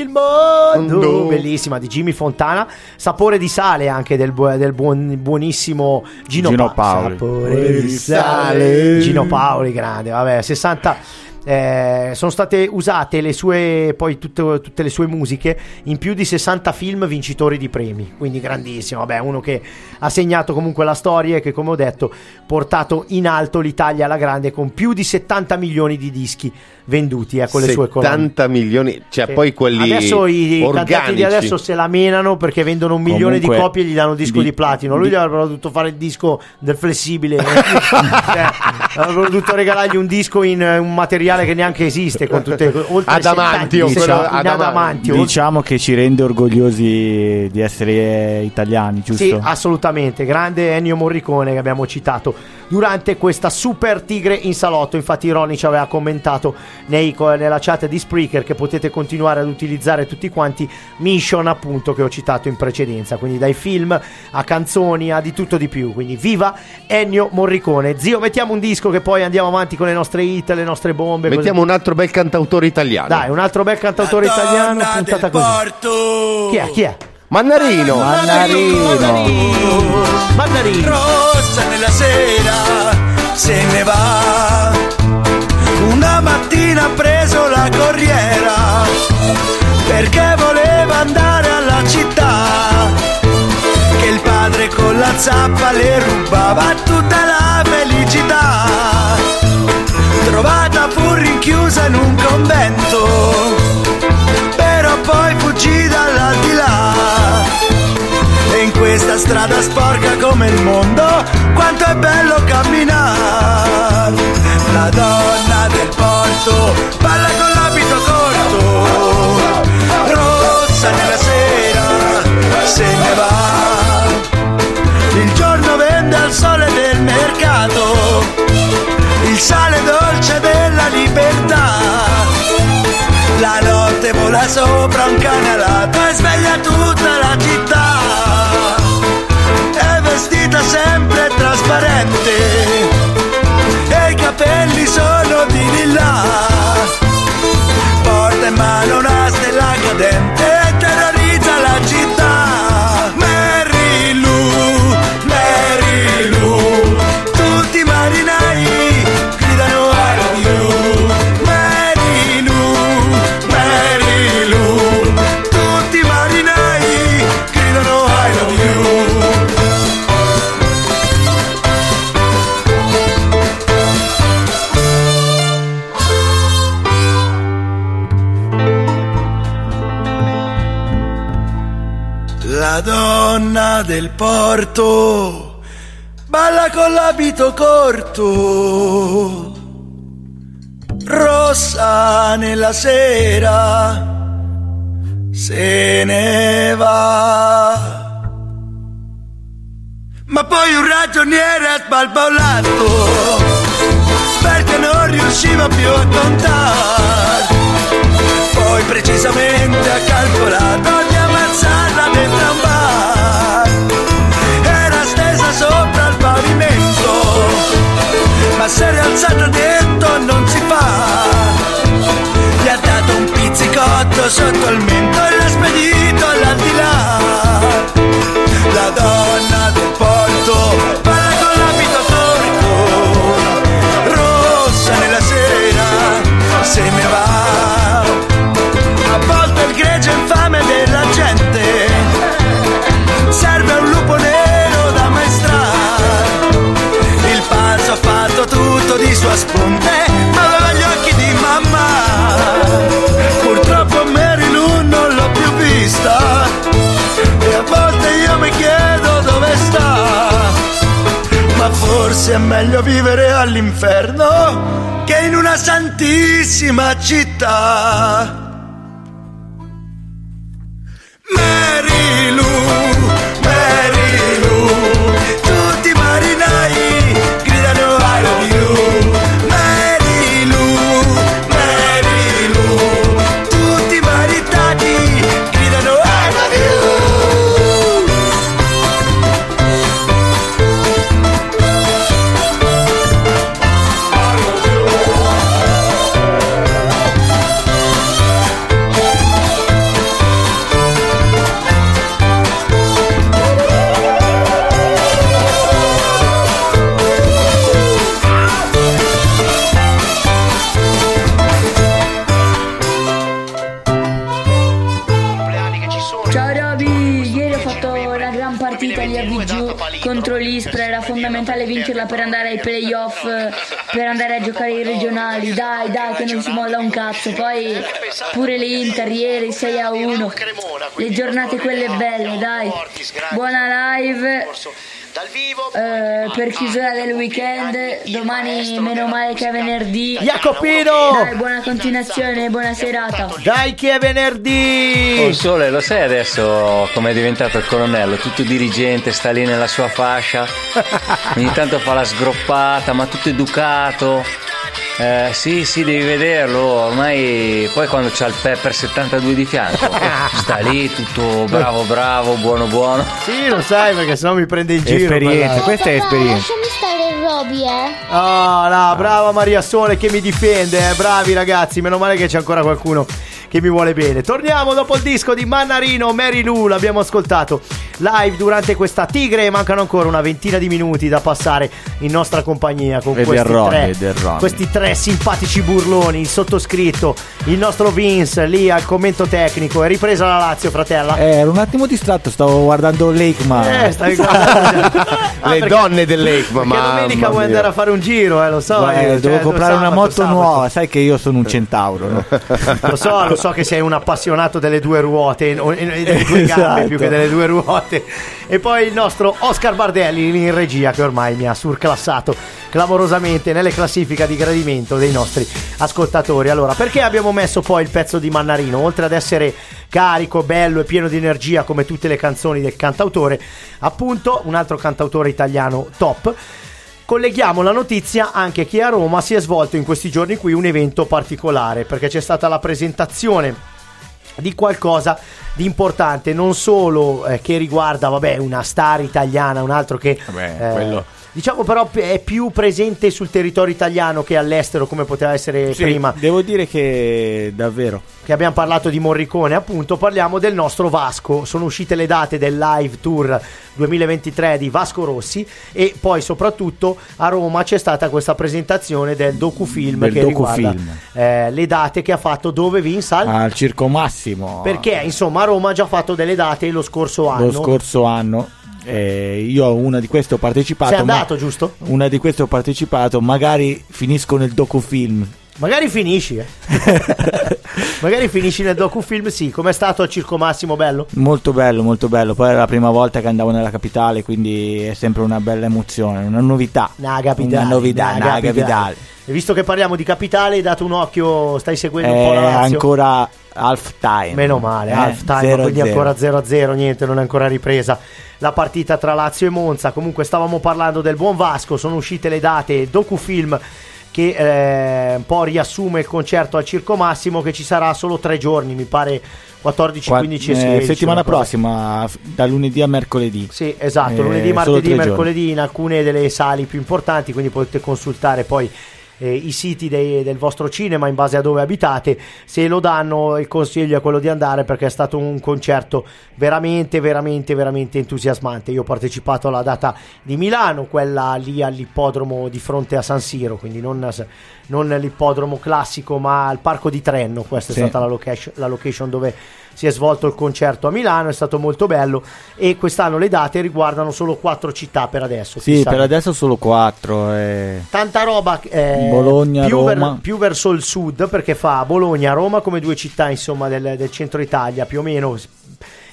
bellissima, di Jimmy Fontana, Sapore di sale anche del buonissimo Gino Paoli. Sapore di sale. Gino Paoli, grande, vabbè, 60. Sono state usate le sue, poi tutte le sue musiche in più di 60 film vincitori di premi, quindi grandissimo. Vabbè, uno che ha segnato comunque la storia e che, come ho detto, portato in alto l'Italia alla grande con più di 70 milioni di dischi venduti con le sue colonne. 70 milioni, cioè poi quelli adesso i organici cantanti di adesso se la menano perché vendono 1 milione di copie e gli danno un disco di platino. Lui gli avrebbero dovuto fare il disco del flessibile, avrebbero dovuto regalargli un disco in un materiale che neanche esiste, con tutte oltre adamantio, diciamo che ci rende orgogliosi di essere italiani, giusto? Sì, assolutamente. Grande Ennio Morricone che abbiamo citato durante questa Super Tigre in salotto. Infatti Ronny ci aveva commentato nella chat di Spreaker che potete continuare ad utilizzare tutti quanti Mission, appunto, che ho citato in precedenza, quindi dai film a canzoni a di tutto di più. Quindi viva Ennio Morricone. Zio, mettiamo un disco che poi andiamo avanti con le nostre hit, le nostre bombe. Mettiamo un altro bel cantautore italiano. Dai, un altro bel cantautore italiano, puntata così. Chi è? Mannarino. Rossa nella sera se ne va. Una mattina ha preso la corriera perché voleva andare alla città, che il padre con la zappa le rubava tutta la felicità. Trovata fu rinchiusa in un convento, però poi fuggì dall'aldilà. E in questa strada sporca come il mondo, quanto è bello camminare. La donna del porto balla con l'abito corto, rossa nella sera se ne va. Il giorno vende al sole del mercato il sale dolce della libertà. La notte vola sopra un cane alato e sveglia tutta la città. È vestita sempre trasparente e i capelli sono di lilla. Porta in mano una stella cadente e terrorizza la città. Mary Lou, tutti i marinai gridano I love you. Mary Lou, tutti i marinai gridano I love you. La donna del porto balla con l'abito corto, rossa nella sera se ne va. Ma poi un ragioniere ha sbalbaulato perché non riusciva più a contare. Poi precisamente ha calcolato di ammazzarla dentro un bar. Era stesa sopra il pavimento, ma si è rialzata detto non si fa. Gli ha dato un pizzicotto sotto il mento e l'ha spedito all'aldilà. La donna del porto balla con l'abito corto, rossa nella sera se ne va. A volte il gregge infame della gente serve un lupo nero da maestrare. forse è meglio vivere all'inferno che in una santissima città. Mary Lou, tutti i marinai gridano I love you. Mary Lou, tutti i maritati gridano I love you. Contro l'Ispra era fondamentale vincerla per andare ai playoff, per andare a giocare ai regionali. Dai che non si molla un cazzo. Poi pure l'Inter ieri 6-1, le giornate quelle belle, dai. Buona live per chiusura del weekend. Domani meno male che è venerdì. Jacopino, dai, buona continuazione, buona serata. Dai che è venerdì. Oh Sole, lo sai adesso come è diventato il colonnello? Tutto dirigente, sta lì nella sua fascia, ogni tanto fa la sgroppata, ma tutto educato. Sì, devi vederlo. Ormai poi quando c'ha il Pepper 72 di fianco sta lì tutto bravo, buono. Sì, lo sai, perché sennò mi prende in giro. Esperienza, questa è esperienza. Lasciami stare Roby, Oh, no, brava Maria Sole che mi difende, bravi ragazzi, meno male che c'è ancora qualcuno che mi vuole bene. Torniamo dopo il disco di Mannarino, Mary Lou, l'abbiamo ascoltato live durante questa Tigre. Mancano ancora una ventina di minuti da passare in nostra compagnia con questi tre simpatici burloni, il sottoscritto, il nostro Vince lì al commento tecnico. È ripresa la Lazio, fratella? Ero un attimo distratto, stavo guardando Lakeman. Stavi guardando le donne del Lakeman. Perché domenica vuoi andare a fare un giro, lo so. Devo comprare una moto nuova, sai che io sono un centauro, no? Lo so che sei un appassionato delle due ruote, delle due gambe più che delle due ruote. E poi il nostro Oscar Bardelli in regia, che ormai mi ha surclassato clamorosamente nelle classifiche di gradimento dei nostri ascoltatori. Allora, perché abbiamo messo poi il pezzo di Mannarino? Oltre ad essere carico, bello e pieno di energia come tutte le canzoni del cantautore, appunto un altro cantautore italiano top, colleghiamo la notizia anche che a Roma si è svolto in questi giorni qui un evento particolare, perché c'è stata la presentazione di qualcosa di importante, non solo che riguarda una star italiana, un altro che quello diciamo però è più presente sul territorio italiano che all'estero, come poteva essere prima. Devo dire che davvero, che abbiamo parlato di Morricone, appunto parliamo del nostro Vasco. Sono uscite le date del live tour 2023 di Vasco Rossi, e poi soprattutto a Roma c'è stata questa presentazione del docufilm che riguarda le date che ha fatto dove Vince al Circo Massimo, perché insomma a Roma ha già fatto delle date lo scorso anno. Io a una di queste ho partecipato. Sei andato, giusto? Una di queste ho partecipato. Magari finisco nel docufilm. Magari finisci magari finisci nel docufilm. Sì, com'è stato al Circo Massimo? Bello? Molto bello. Poi era la prima volta che andavo nella capitale, quindi è sempre una bella emozione, una novità. Una capitale. E visto che parliamo di capitale, hai dato un occhio, stai seguendo un po' la Lazio? Ancora half time. Meno male, half time, quindi ancora 0-0, niente, non è ancora ripresa la partita tra Lazio e Monza. Comunque stavamo parlando del buon Vasco, sono uscite le date, docufilm che un po' riassume il concerto al Circo Massimo, che ci sarà solo 3 giorni, mi pare 14, 15 e 16. Settimana prossima, da lunedì a mercoledì. Sì, esatto, lunedì, martedì e mercoledì in alcune delle sali più importanti, quindi potete consultare poi i siti del vostro cinema in base a dove abitate. Se lo danno, il consiglio è quello di andare, perché è stato un concerto veramente entusiasmante. Io ho partecipato alla data di Milano, quella lì all'ippodromo di fronte a San Siro, quindi non l'ippodromo classico ma al Parco di Trenno. Questa è stata la location dove si è svolto il concerto a Milano, è stato molto bello. E quest'anno le date riguardano solo 4 città per adesso. Sì, per adesso solo 4. Tanta roba, Bologna, Roma. Più verso il sud, perché fa Bologna, Roma come 2 città insomma del centro Italia più o meno.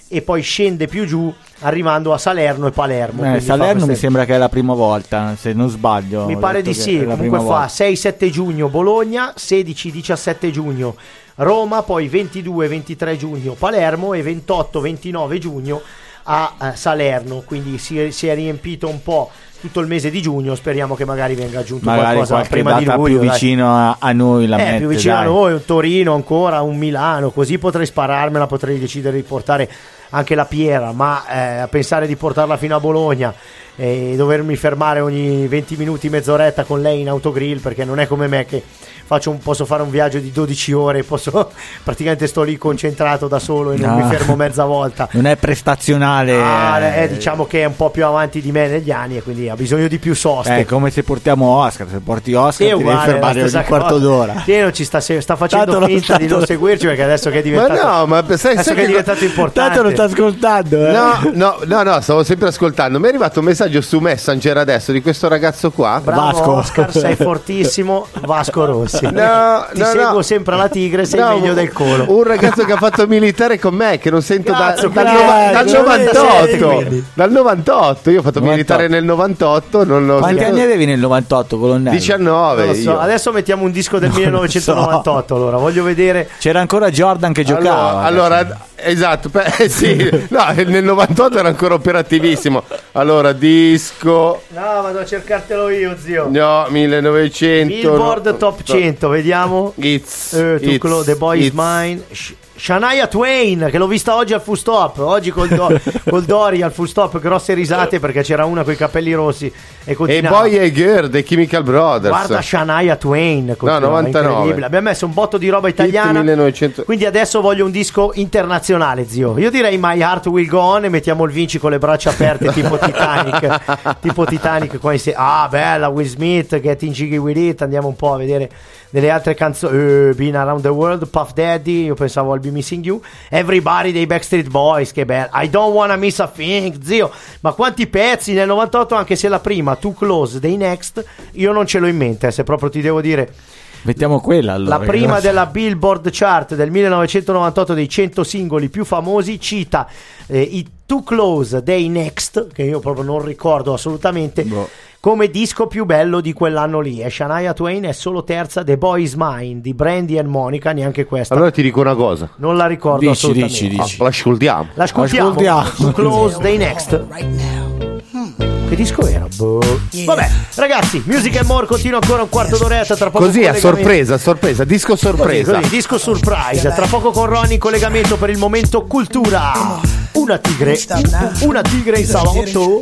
e poi scende più giù arrivando a Salerno e Palermo. Quindi Salerno mi sembra che è la prima volta, se non sbaglio. Mi pare di sì, comunque fa 6-7 giugno Bologna, 16-17 giugno Roma, poi 22-23 giugno Palermo e 28-29 giugno a Salerno, quindi si è riempito un po' tutto il mese di giugno. Speriamo che magari venga aggiunto qualcosa prima di luglio, più vicino a noi, più vicino a noi, un Torino ancora, un Milano, così potrei spararmela, potrei decidere di portare anche la Piera, ma a pensare di portarla fino a Bologna e dovermi fermare ogni 20 minuti, mezz'oretta con lei in autogrill, perché non è come me che posso fare un viaggio di 12 ore, praticamente sto lì concentrato da solo e non mi fermo mezza volta. Non è prestazionale. Diciamo che è un po' più avanti di me negli anni e quindi ha bisogno di più soste. È come se portiamo Oscar, se porti Oscar ti devi fermare ogni quarto d'ora. Non ci sta facendo finta di non seguirci, perché adesso che è diventato, sai che è diventato importante. Tanto lo sta ascoltando. No, stavo sempre ascoltando. Mi è arrivato un messaggio su Messenger adesso di questo ragazzo qua. Bravo, Vasco. Oscar, sei fortissimo. Vasco Rossi. Ti seguo sempre alla Tigre, sei meglio del colo. Un ragazzo che ha fatto militare con me, che non sento dal 98. Dal 98, io ho fatto militare nel 98. Quanti anni avevi nel 98, colonnello? 19. Non lo so. Adesso mettiamo un disco del 1998. Allora, voglio vedere. C'era ancora Jordan che giocava. Allora esatto, sì. No, nel 98 era ancora operativissimo. Allora, disco. No, vado a cercartelo io, zio. No, 1900. Billboard Top 100, vediamo. The Boy Is Mine. Shania Twain, che l'ho vista oggi al Full Stop. Oggi col Dori al Full Stop, grosse risate perché c'era una con i capelli rossi e Boy e Girl dei Chemical Brothers. Guarda Shania Twain, 99. Abbiamo messo un botto di roba italiana. 1900. Quindi adesso voglio un disco internazionale, zio. Io direi My Heart Will Go On e mettiamo il Vinci con le braccia aperte tipo Titanic qua insieme. Bella, Will Smith, Getting Jiggy With It. Andiamo un po' a vedere delle altre canzoni. Been Around the World, Puff Daddy, io pensavo al Be Missing You, Everybody dei Backstreet Boys, che bello. I Don't Wanna Miss a Thing, zio. Ma quanti pezzi nel 98, anche se la prima Too Close dei Next io non ce l'ho in mente, se proprio ti devo dire. Mettiamo quella allora. La prima della Billboard Chart del 1998 dei 100 singoli più famosi cita i Too Close dei Next, che io proprio non ricordo assolutamente, come disco più bello di quell'anno lì. E Shania Twain è solo terza. The Boy Is Mine di Brandy and Monica, neanche questa. Allora ti dico una cosa, non la ricordo assolutamente. Dici. L'ascoltiamo. Too Close dei Next. Che disco era? Vabbè, ragazzi, Music and More continua ancora un quarto d'oretta. Tra poco così a sorpresa, disco sorpresa. Così, disco surprise. Tra poco con Ronny in collegamento per il momento cultura. Una tigre in salotto.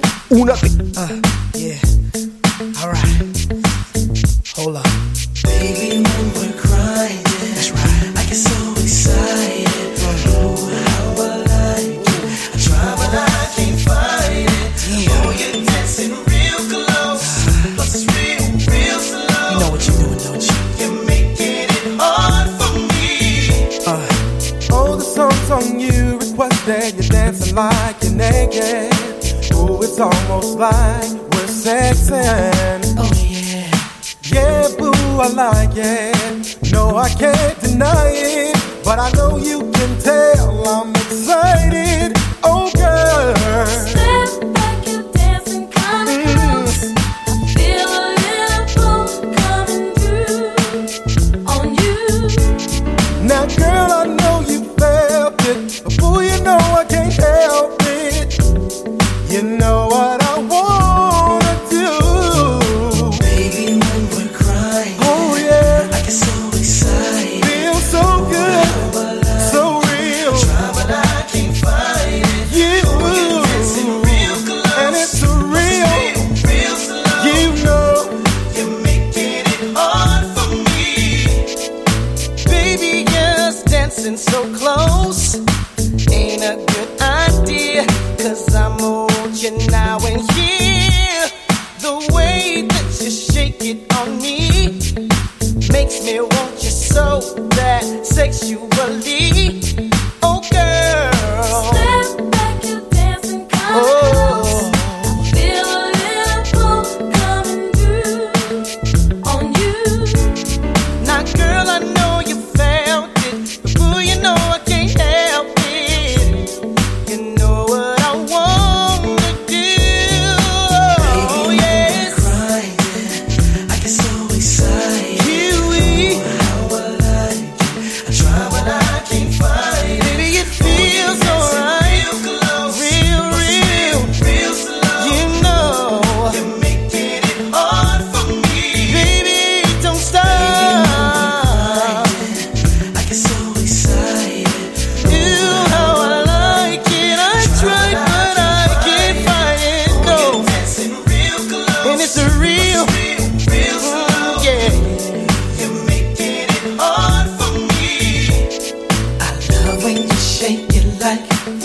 Alright, hold up. Baby, when we're crying, that's right. I get so excited. Oh, how I like it. I try, but I can't fight it. Oh, you're dancing real close, plus it's real slow. You know what you're doing, don't you? You're making it hard for me. The song's on you, requested. You're dancing like you're naked. Oh, it's almost like we're sexing. Oh yeah. Yeah, boo, I like it. No, I can't deny it. But I know you can tell I'm excited. Oh, girl. Step back, you're dancing kinda close. I feel a little pull coming through on you. Now, girl, I know you felt it. But boo, you know I can't help it. You know what I wanna do. Baby, when we're crying, oh yeah, I get so excited. Feel so good, so real. Try, but I can't fight it. You, oh, you're dancing real close, and it's real slow. You know, you're making it hard for me. Baby, just dancing so close ain't a good idea. 'Cause I'm you now and here. The way that you shake it on me makes me want you so bad sexually. Oh girl, step back, you're dancing kinda close. I feel a little pull coming through on you. Now girl, I know you felt it, but boo, you know I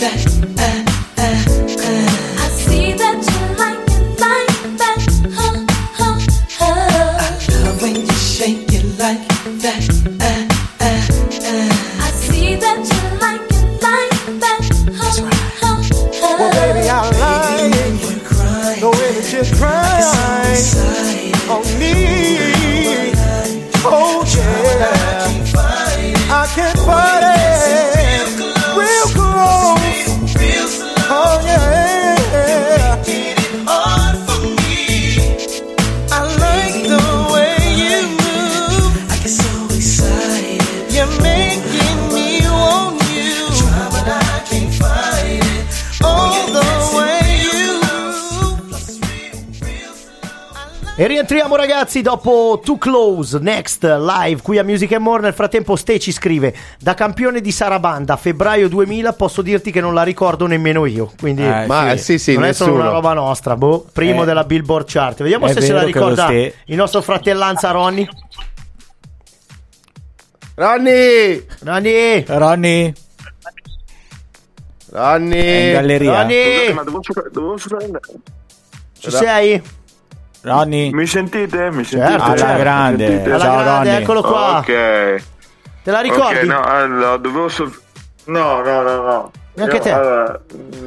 that. I see that you like it like that. I love when you shake it like that. I see that you like it like that. That's right. Well, baby, I like the way that you cry on me. Oh yeah, I can't fight it. Real close. Oh yeah. I like the way you move. I get so excited. You're making me want you. Try but I can't fight it. Oh, the way you E rientriamo ragazzi dopo Too Close, Next, live qui a Music and More. Nel frattempo Ste ci scrive: da campione di Sarabanda, febbraio 2000, posso dirti che non la ricordo nemmeno io. Quindi ma sì, non è solo nessuno. una roba nostra, primo della Billboard Chart. Vediamo se se la ricorda il nostro fratellanza Ronny. Ronny! È in galleria. Ronny! Ma devo Ci sei? Ronny? Mi sentite? Certo, alla grande. Sentite? Alla Ciao, grande, Ronny. eccolo qua. Ok. Te la ricordi? Ok, no, allora, dovevo No. Neanche te? Allora,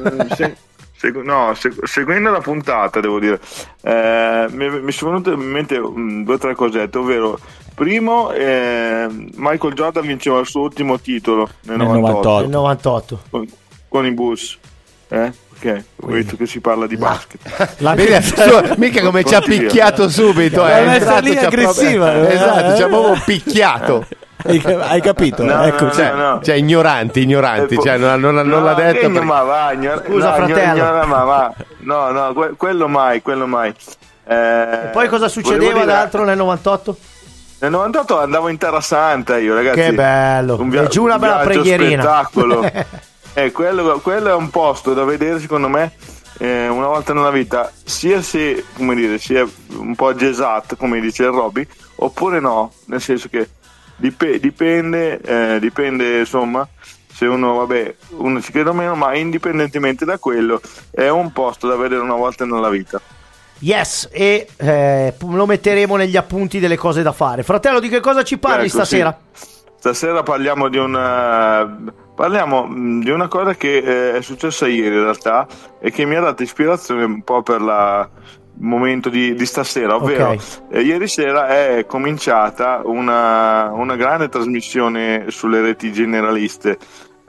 seguendo la puntata, devo dire, mi sono venute in mente 2 o 3 cosette, ovvero, primo, Michael Jordan vinceva il suo ultimo titolo nel 98. Con i Bulls. Ok, ho visto che si parla di basket. Mica come ci ha picchiato subito. L'ha messa lì aggressiva. Esatto, ci ha proprio picchiato. Hai capito? Ecco, cioè ignoranti, cioè non l'ha detto. Scusa, fratello. No, quello mai. E poi cosa succedeva d'altro nel 98? Nel 98 andavo in Terra Santa io, ragazzi. Che bello. E giù una bella viaggio preghierina. Spettacolo. Quello è un posto da vedere, secondo me, una volta nella vita, sia se, come dire, sia un po' jazzat, come dice il Robby, oppure no, nel senso che dipende, insomma, se uno ci crede o meno, ma indipendentemente da quello è un posto da vedere una volta nella vita. Yes, e lo metteremo negli appunti delle cose da fare. Fratello, di che cosa ci parli stasera? Sì. Stasera parliamo di una cosa che è successa ieri in realtà e che mi ha dato ispirazione un po' per il momento di stasera, ovvero ieri sera è cominciata una grande trasmissione sulle reti generaliste,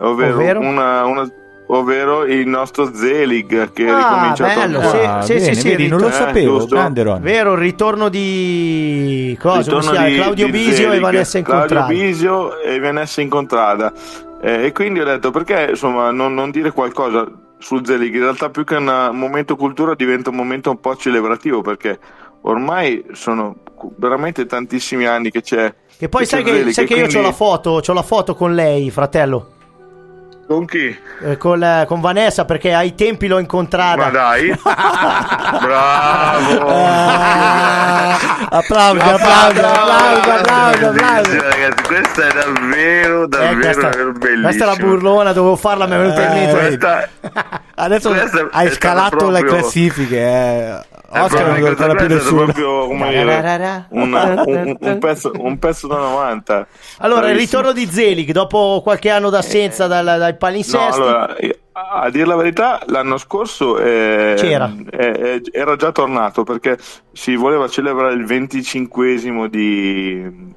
ovvero il nostro Zelig che è ricominciato bello, sì, non lo sapevo, grande Ron. Vero, il ritorno di Claudio Bisio e Vanessa Incontrada. Claudio Bisio e Vanessa Incontrada. E quindi ho detto, perché insomma non dire qualcosa su Zelig? In realtà più che un momento cultura diventa un momento un po' celebrativo, perché ormai sono veramente tantissimi anni che c'è. Che poi sai che io c'ho la foto con lei, fratello. Con chi? Con Vanessa, perché ai tempi l'ho incontrata. Ma dai. Bravo. Applauso. Ragazzi, questa è davvero bellissima. Questa è la burlona, dovevo farla, mi è venuta in mente. Adesso hai scalato proprio le classifiche. Oscar non lo ancora più nessuno. Proprio un pezzo da 90. Allora, il ritorno di Zelig dopo qualche anno d'assenza dai palinsesti. No, allora, a dire la verità, l'anno scorso era già tornato, perché si voleva celebrare il 25esimo di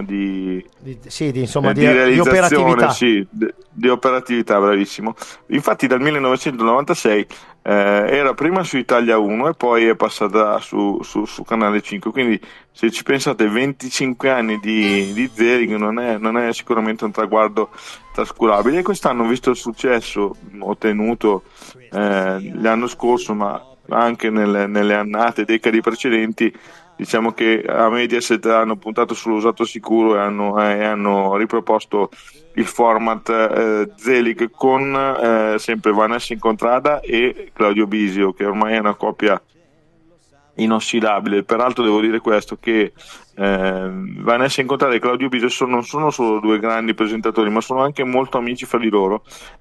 operatività. Di operatività, bravissimo. Infatti dal 1996 era prima su Italia 1 e poi è passata su Canale 5, quindi se ci pensate 25 anni di Zelig non è sicuramente un traguardo trascurabile, e quest'anno, visto il successo ottenuto l'anno scorso, ma anche nelle annate, decadi precedenti, diciamo che a Mediaset hanno puntato sull'usato sicuro e hanno riproposto il format Zelig con sempre Vanessa Incontrada e Claudio Bisio, che ormai è una coppia inossidabile. Peraltro devo dire questo, che Vanessa Incontrada e Claudio Bisio non sono solo due grandi presentatori, ma sono anche molto amici fra di loro.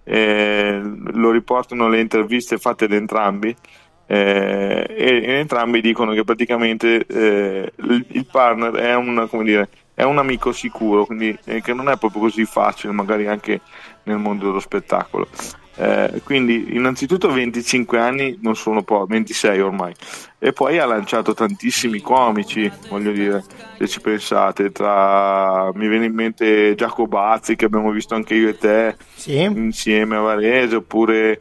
Lo riportano le interviste fatte da entrambi, e entrambi dicono che praticamente il partner è è un amico sicuro, quindi che non è proprio così facile magari anche nel mondo dello spettacolo. Quindi innanzitutto 25 anni non sono 26 ormai, e poi ha lanciato tantissimi comici, voglio dire, se ci pensate, mi viene in mente Giacobazzi, che abbiamo visto anche io e te insieme a Varese, oppure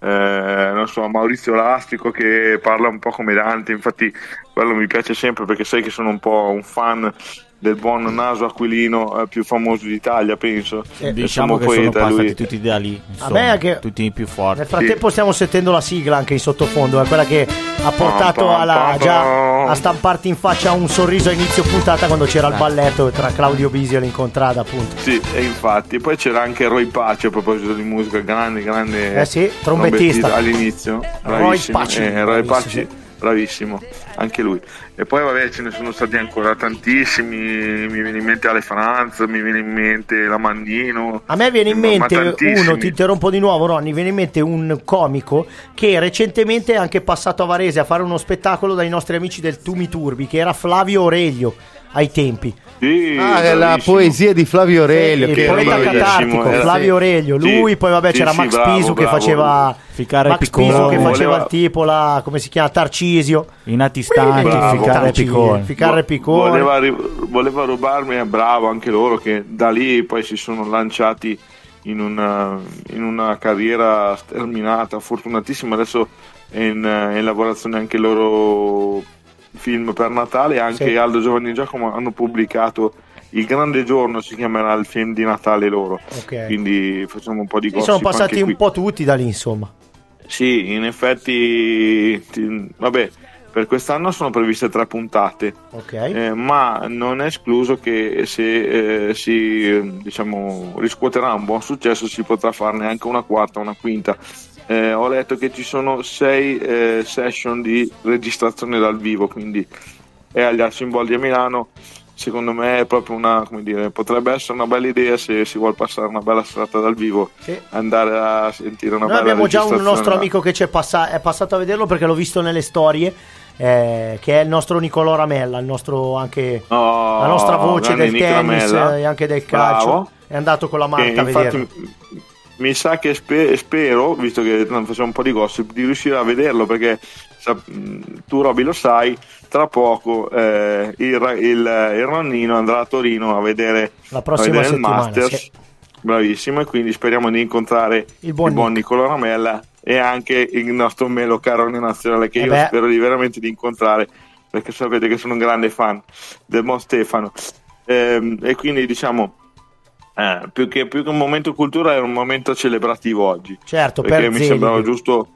non so, Maurizio Lastrico, che parla un po' come Dante. Infatti quello mi piace sempre, perché sai che sono un po' un fan del buon Naso Aquilino, più famoso d'Italia, penso. Diciamo che sono passati tutti da lì, insomma, tutti i più forti. Nel frattempo stiamo sentendo la sigla anche in sottofondo, è quella che ha portato già a stamparti in faccia un sorriso a inizio puntata, quando c'era il balletto tra Claudio Bisio e l'Incontrada, appunto. Sì, e infatti poi c'era anche Roy Paci, a proposito di musica, grande trombettista all'inizio, bravissimo. Roy Paci, bravissimo anche lui. E poi vabbè, ce ne sono stati ancora tantissimi, mi viene in mente Ale Franz, mi viene in mente la Mannino. A me viene in mente ti interrompo di nuovo, Ronny, viene in mente un comico che recentemente è anche passato a Varese a fare uno spettacolo dai nostri amici del Tumi Turbi, che era Flavio Aurelio ai tempi. Sì, la poesia di Flavio Aurelio, il poeta catartico, Flavio Aurelio. Lui, poi vabbè, c'era Max Pisu che faceva Ficcare Piccone, che faceva il tipo come si chiama, Tarcisio, i nati stanchi, Ficcare Piccone. Voleva rubarmi, bravo anche loro, che da lì poi si sono lanciati in una carriera sterminata, fortunatissima. Adesso è in lavorazione anche il loro film per Natale. Anche Aldo, Giovanni e Giacomo hanno pubblicato Il Grande Giorno, si chiamerà il film di Natale loro. Quindi facciamo un po' di gossip. Sono passati un po' tutti da lì, insomma. Sì, in effetti vabbè, per quest'anno sono previste 3 puntate, ma non è escluso che se si riscuoterà un buon successo si potrà farne anche una quarta, una quinta. Ho letto che ci sono 6 session di registrazione dal vivo, quindi è agli Arcimboldi a Milano. Secondo me è proprio potrebbe essere una bella idea, se si vuole passare una bella serata dal vivo, andare a sentire una bella abbiamo già registrazione. un nostro amico che è passato a vederlo, perché l'ho visto nelle storie, che è il nostro Nicolò Ramella, la nostra voce del tennis e anche del calcio. È andato con la Marta a vederlo. Mi sa che spero, visto che facciamo un po' di gossip, di riuscire a vederlo, perché tu, Roby, lo sai, tra poco il Ronnino andrà a Torino a vedere la prossima settimana, il Masters. Bravissimo, e quindi speriamo di incontrare il buon Nicolò Ramella e anche il nostro Melo Carone nazionale, che io spero veramente di incontrare, perché sapete che sono un grande fan del buon Stefano. E quindi più che un momento cultura, è un momento celebrativo oggi. Certo, perché per mi sembrava giusto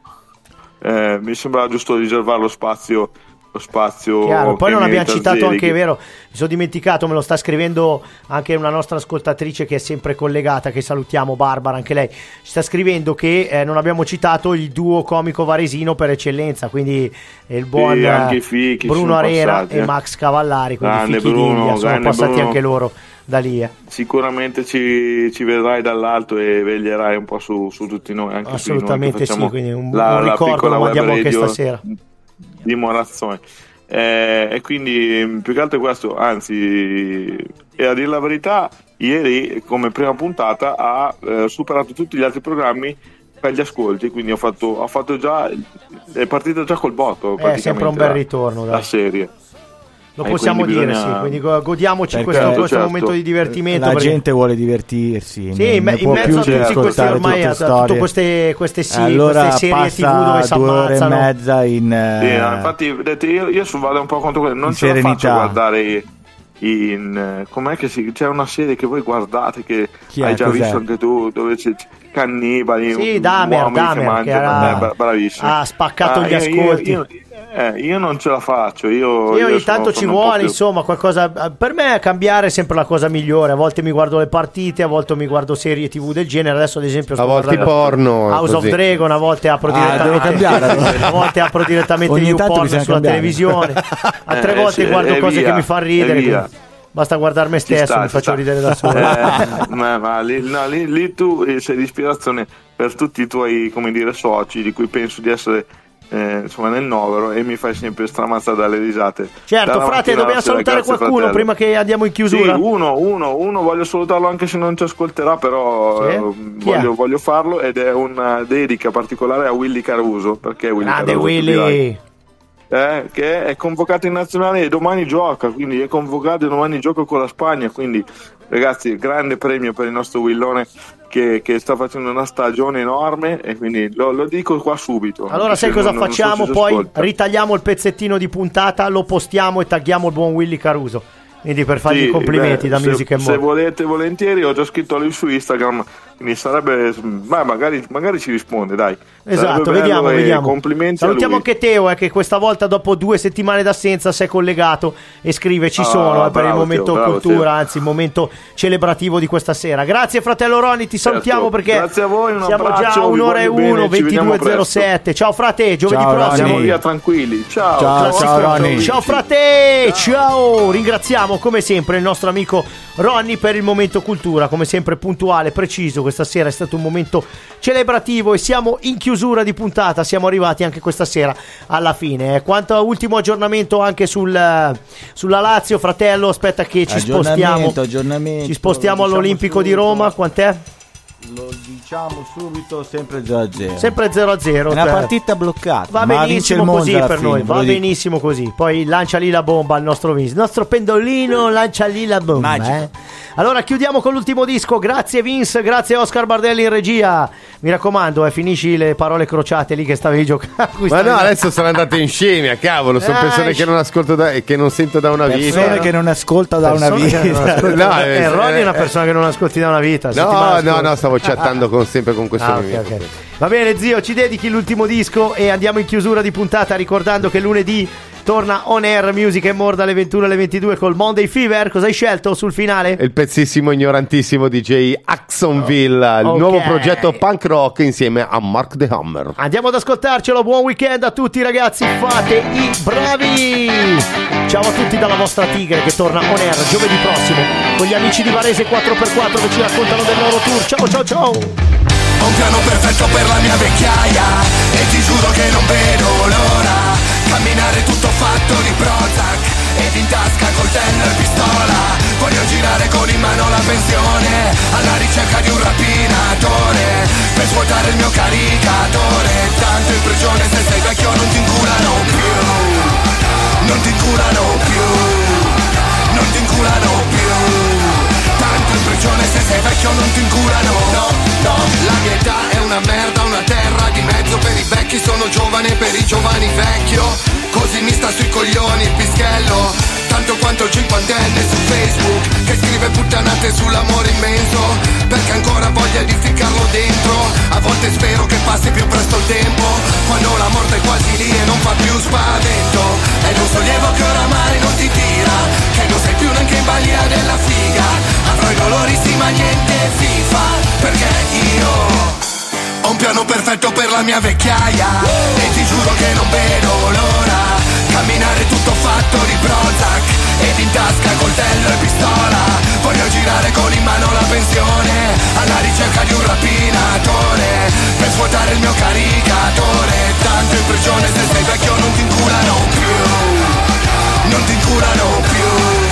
riservare lo spazio. Chiaro, poi non abbiamo citato anche, vero, mi sono dimenticato, me lo sta scrivendo anche una nostra ascoltatrice che è sempre collegata, che salutiamo, Barbara, anche lei ci sta scrivendo che non abbiamo citato il duo comico varesino per eccellenza, quindi il buon Bruno Arena e Max Cavallari, quindi figli d'India, sono passati Bruno, anche loro da lì. Sicuramente ci vedrai dall'alto e veglierai un po' su tutti noi, anche assolutamente noi, quindi un ricordo lo mandiamo anche stasera di Morazzone, e quindi più che altro questo, anzi, e a dire la verità, ieri come prima puntata ha superato tutti gli altri programmi per gli ascolti, quindi ho fatto già, è partita già col botto, è sempre un bel ritorno la serie. Lo possiamo dire, sì, quindi godiamoci questo momento di divertimento. La gente vuole divertirsi, sì, in mezzo a tutti questi, ormai a tutte queste serie TV dove si 2 ore e mezza infatti io vado un po' contro quello, non ce la faccio guardare com'è che c'è una serie che voi guardate, che hai già visto anche tu, dove c'è Cannibali, sì, Dahmer che bravissimo, ha spaccato gli ascolti. Io non ce la faccio. Io ogni tanto sono ci un po' vuole, più- insomma, qualcosa. Per me cambiare è sempre la cosa migliore. A volte mi guardo le partite, a volte mi guardo serie TV del genere. Adesso, ad esempio, sto A volte guardando porno, House così. of Dragon, a volte apro devo cambiare, allora. a volte apro direttamente Ogni New tanto Porn bisogna sulla cambiare. televisione. Altre volte sì, guardo e cose via, che mi fanno e ridere. via. quindi basta guardare me stesso, sta, mi ci faccio sta. ridere da solo. Ma lì tu sei di ispirazione per tutti i tuoi, come dire, soci, di cui penso di essere insomma nel novero, e mi fai sempre stramazzare dalle risate. Certo, Dalla frate, mattina alla dobbiamo sera, salutare grazie, qualcuno fratello. prima che andiamo in chiusura. Sì, uno voglio salutarlo anche se non ci ascolterà, però Sì? Chi è? voglio farlo, ed è una dedica particolare a Willy Caruso. Perché Willy Grande Caruso? Tu Willy. dirai. Che è convocato in nazionale e domani gioca, quindi è convocato e domani gioca con la Spagna, quindi ragazzi, grande premio per il nostro Willone che sta facendo una stagione enorme, e quindi lo dico qua subito. Allora anche sai se cosa non so facciamo? se si Poi ascolta. ritagliamo il pezzettino di puntata, lo postiamo e tagghiamo il buon Willy Caruso. Quindi per fargli i complimenti da Music and Se More. volete, volentieri, ho già scritto a lui su Instagram, quindi sarebbe, magari ci risponde, dai. Esatto, Sarebbe bello, vediamo. complimenti Salutiamo a lui. anche Teo, che questa volta dopo 2 settimane d'assenza si è collegato e scrive: ci sono per il bravo momento Teo, bravo cultura, Teo. anzi il momento celebrativo di questa sera. Grazie fratello Ronny, ti salutiamo perché Grazie a voi, un siamo abbraccio, già vi un'ora e voglio bene, 1, ci vediamo 22:07. Ciao frate, giovedì Ciao, prossimo. Siamo via tranquilli. Ciao. Ciao, Ronny. Ciao frate, ciao. Ringraziamo come sempre il nostro amico Ronny per il momento cultura, come sempre puntuale, preciso. Questa sera è stato un momento celebrativo e siamo in chiusura di puntata. Siamo arrivati anche questa sera alla fine. Quanto a ultimo aggiornamento anche sulla Lazio, fratello, aspetta che ci spostiamo. Aggiornamento. Ci spostiamo Lo diciamo all'Olimpico di subito. Roma. Quant'è? Lo diciamo subito, sempre 0-0. Sempre 0-0. È una partita bloccata. Va ma vince il benissimo Monza così alla per fine, noi, ve va lo dico. benissimo così. Poi lancia lì la bomba al nostro Vince. Il nostro pendolino lancia lì la bomba. Magico. Allora chiudiamo con l'ultimo disco. Grazie Vince, grazie Oscar Bardelli in regia. Mi raccomando, finisci le parole crociate lì che stavi giocando. Ma no, adesso sono andate in scemia, cavolo. Sono persone che non ascolto che non sento da una vita. Persone che non ascolta da una Persone che non vita. ascolta- No, Ronny è una persona che non ascolti da una vita. settimana scorsa. No, stavo chattando sempre con questo Ah, mio ok, amico. ok. Va bene zio, ci dedichi l'ultimo disco e andiamo in chiusura di puntata ricordando che lunedì torna On Air Music and More dalle 21 alle 22 col Monday Fever. Cosa hai scelto sul finale? Il pezzissimo ignorantissimo DJ Axonville, il Ok. nuovo progetto punk rock insieme a Mark the Hammer. Andiamo ad ascoltarcelo, buon weekend a tutti ragazzi, fate i bravi! Ciao a tutti dalla vostra Tigre che torna On Air giovedì prossimo con gli amici di Varese 4x4 che ci raccontano del loro tour. Ciao ciao ciao! Ho un piano perfetto per la mia vecchiaia e ti giuro che non vedo l'ora. Camminare tutto fatto di Prozac ed in tasca coltello e pistola. Voglio girare con in mano la pensione alla ricerca di un rapinatore per svuotare il mio caricatore. Tanto in prigione se sei vecchio non ti inculano più. Non ti inculano più. Non ti inculano più. Tanto in prigione se sei vecchio non ti inculano. No, no, la mia età è una merda, una terra di mezzo per i vecchi. Sono giovane per i giovani vecchio. Così mi sta sui coglioni il pischello. Tanto quanto il cinquantenne su Facebook che scrive puttanate sull'amore immenso, perché ancora voglia di ficcarlo dentro. A volte spero che passi più presto il tempo, quando la morte è quasi lì e non fa più spavento. Ed un sollievo che oramai non ti tira, che non sei più neanche in balia della figa. Avrò i dolori sì ma niente FIFA, perché io ho un piano perfetto per la mia vecchiaia e ti giuro che non vedo l'ora. Camminare tutto fatto di Prozac ed in tasca coltello e pistola. Voglio girare con in mano la pensione alla ricerca di un rapinatore per svuotare il mio caricatore. Tanto in prigione se sei vecchio non ti inculano più. Non ti inculano più.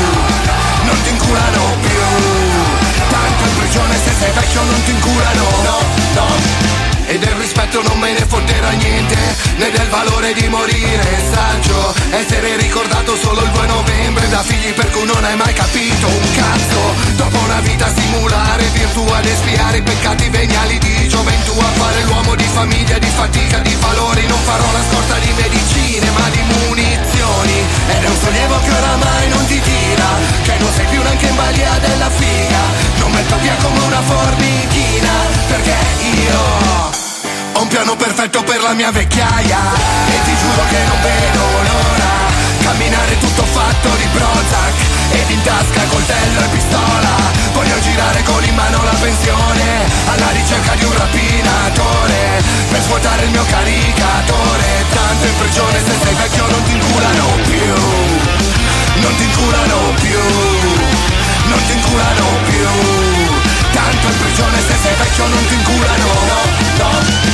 Non ti inculano più. Tanto in prigione se sei vecchio non ti inculano. No, no. E del rispetto non me ne fotterà niente, né del valore di morire saggio. Essere ricordato solo il 2 novembre da figli per cui non hai mai capito un cazzo. Dopo una vita simulare virtù ad espiare i peccati veniali di gioventù, a fare l'uomo di famiglia, di fatica, di valori. Non farò la scorta di medicine ma di munizioni. Ed è un sollievo che oramai non ti tira, che non sei più neanche in balia della figa. Non metto via come una formichina, perché io ho un piano perfetto perfetto per la mia vecchiaia. E ti giuro che non vedo l'ora, camminare tutto fatto di Prozac, ed in tasca coltello e pistola. Voglio girare con in mano la pensione, alla ricerca di un rapinatore, per svuotare il mio caricatore. Tanto in prigione se sei vecchio non ti inculano più, non ti inculano più, non ti inculano più. Tanto in prigione se sei vecchio non ti inculano, no, no.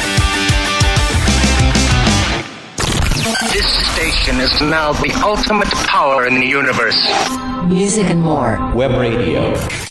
This station is now the ultimate power in the universe. Music and more. Web Radio.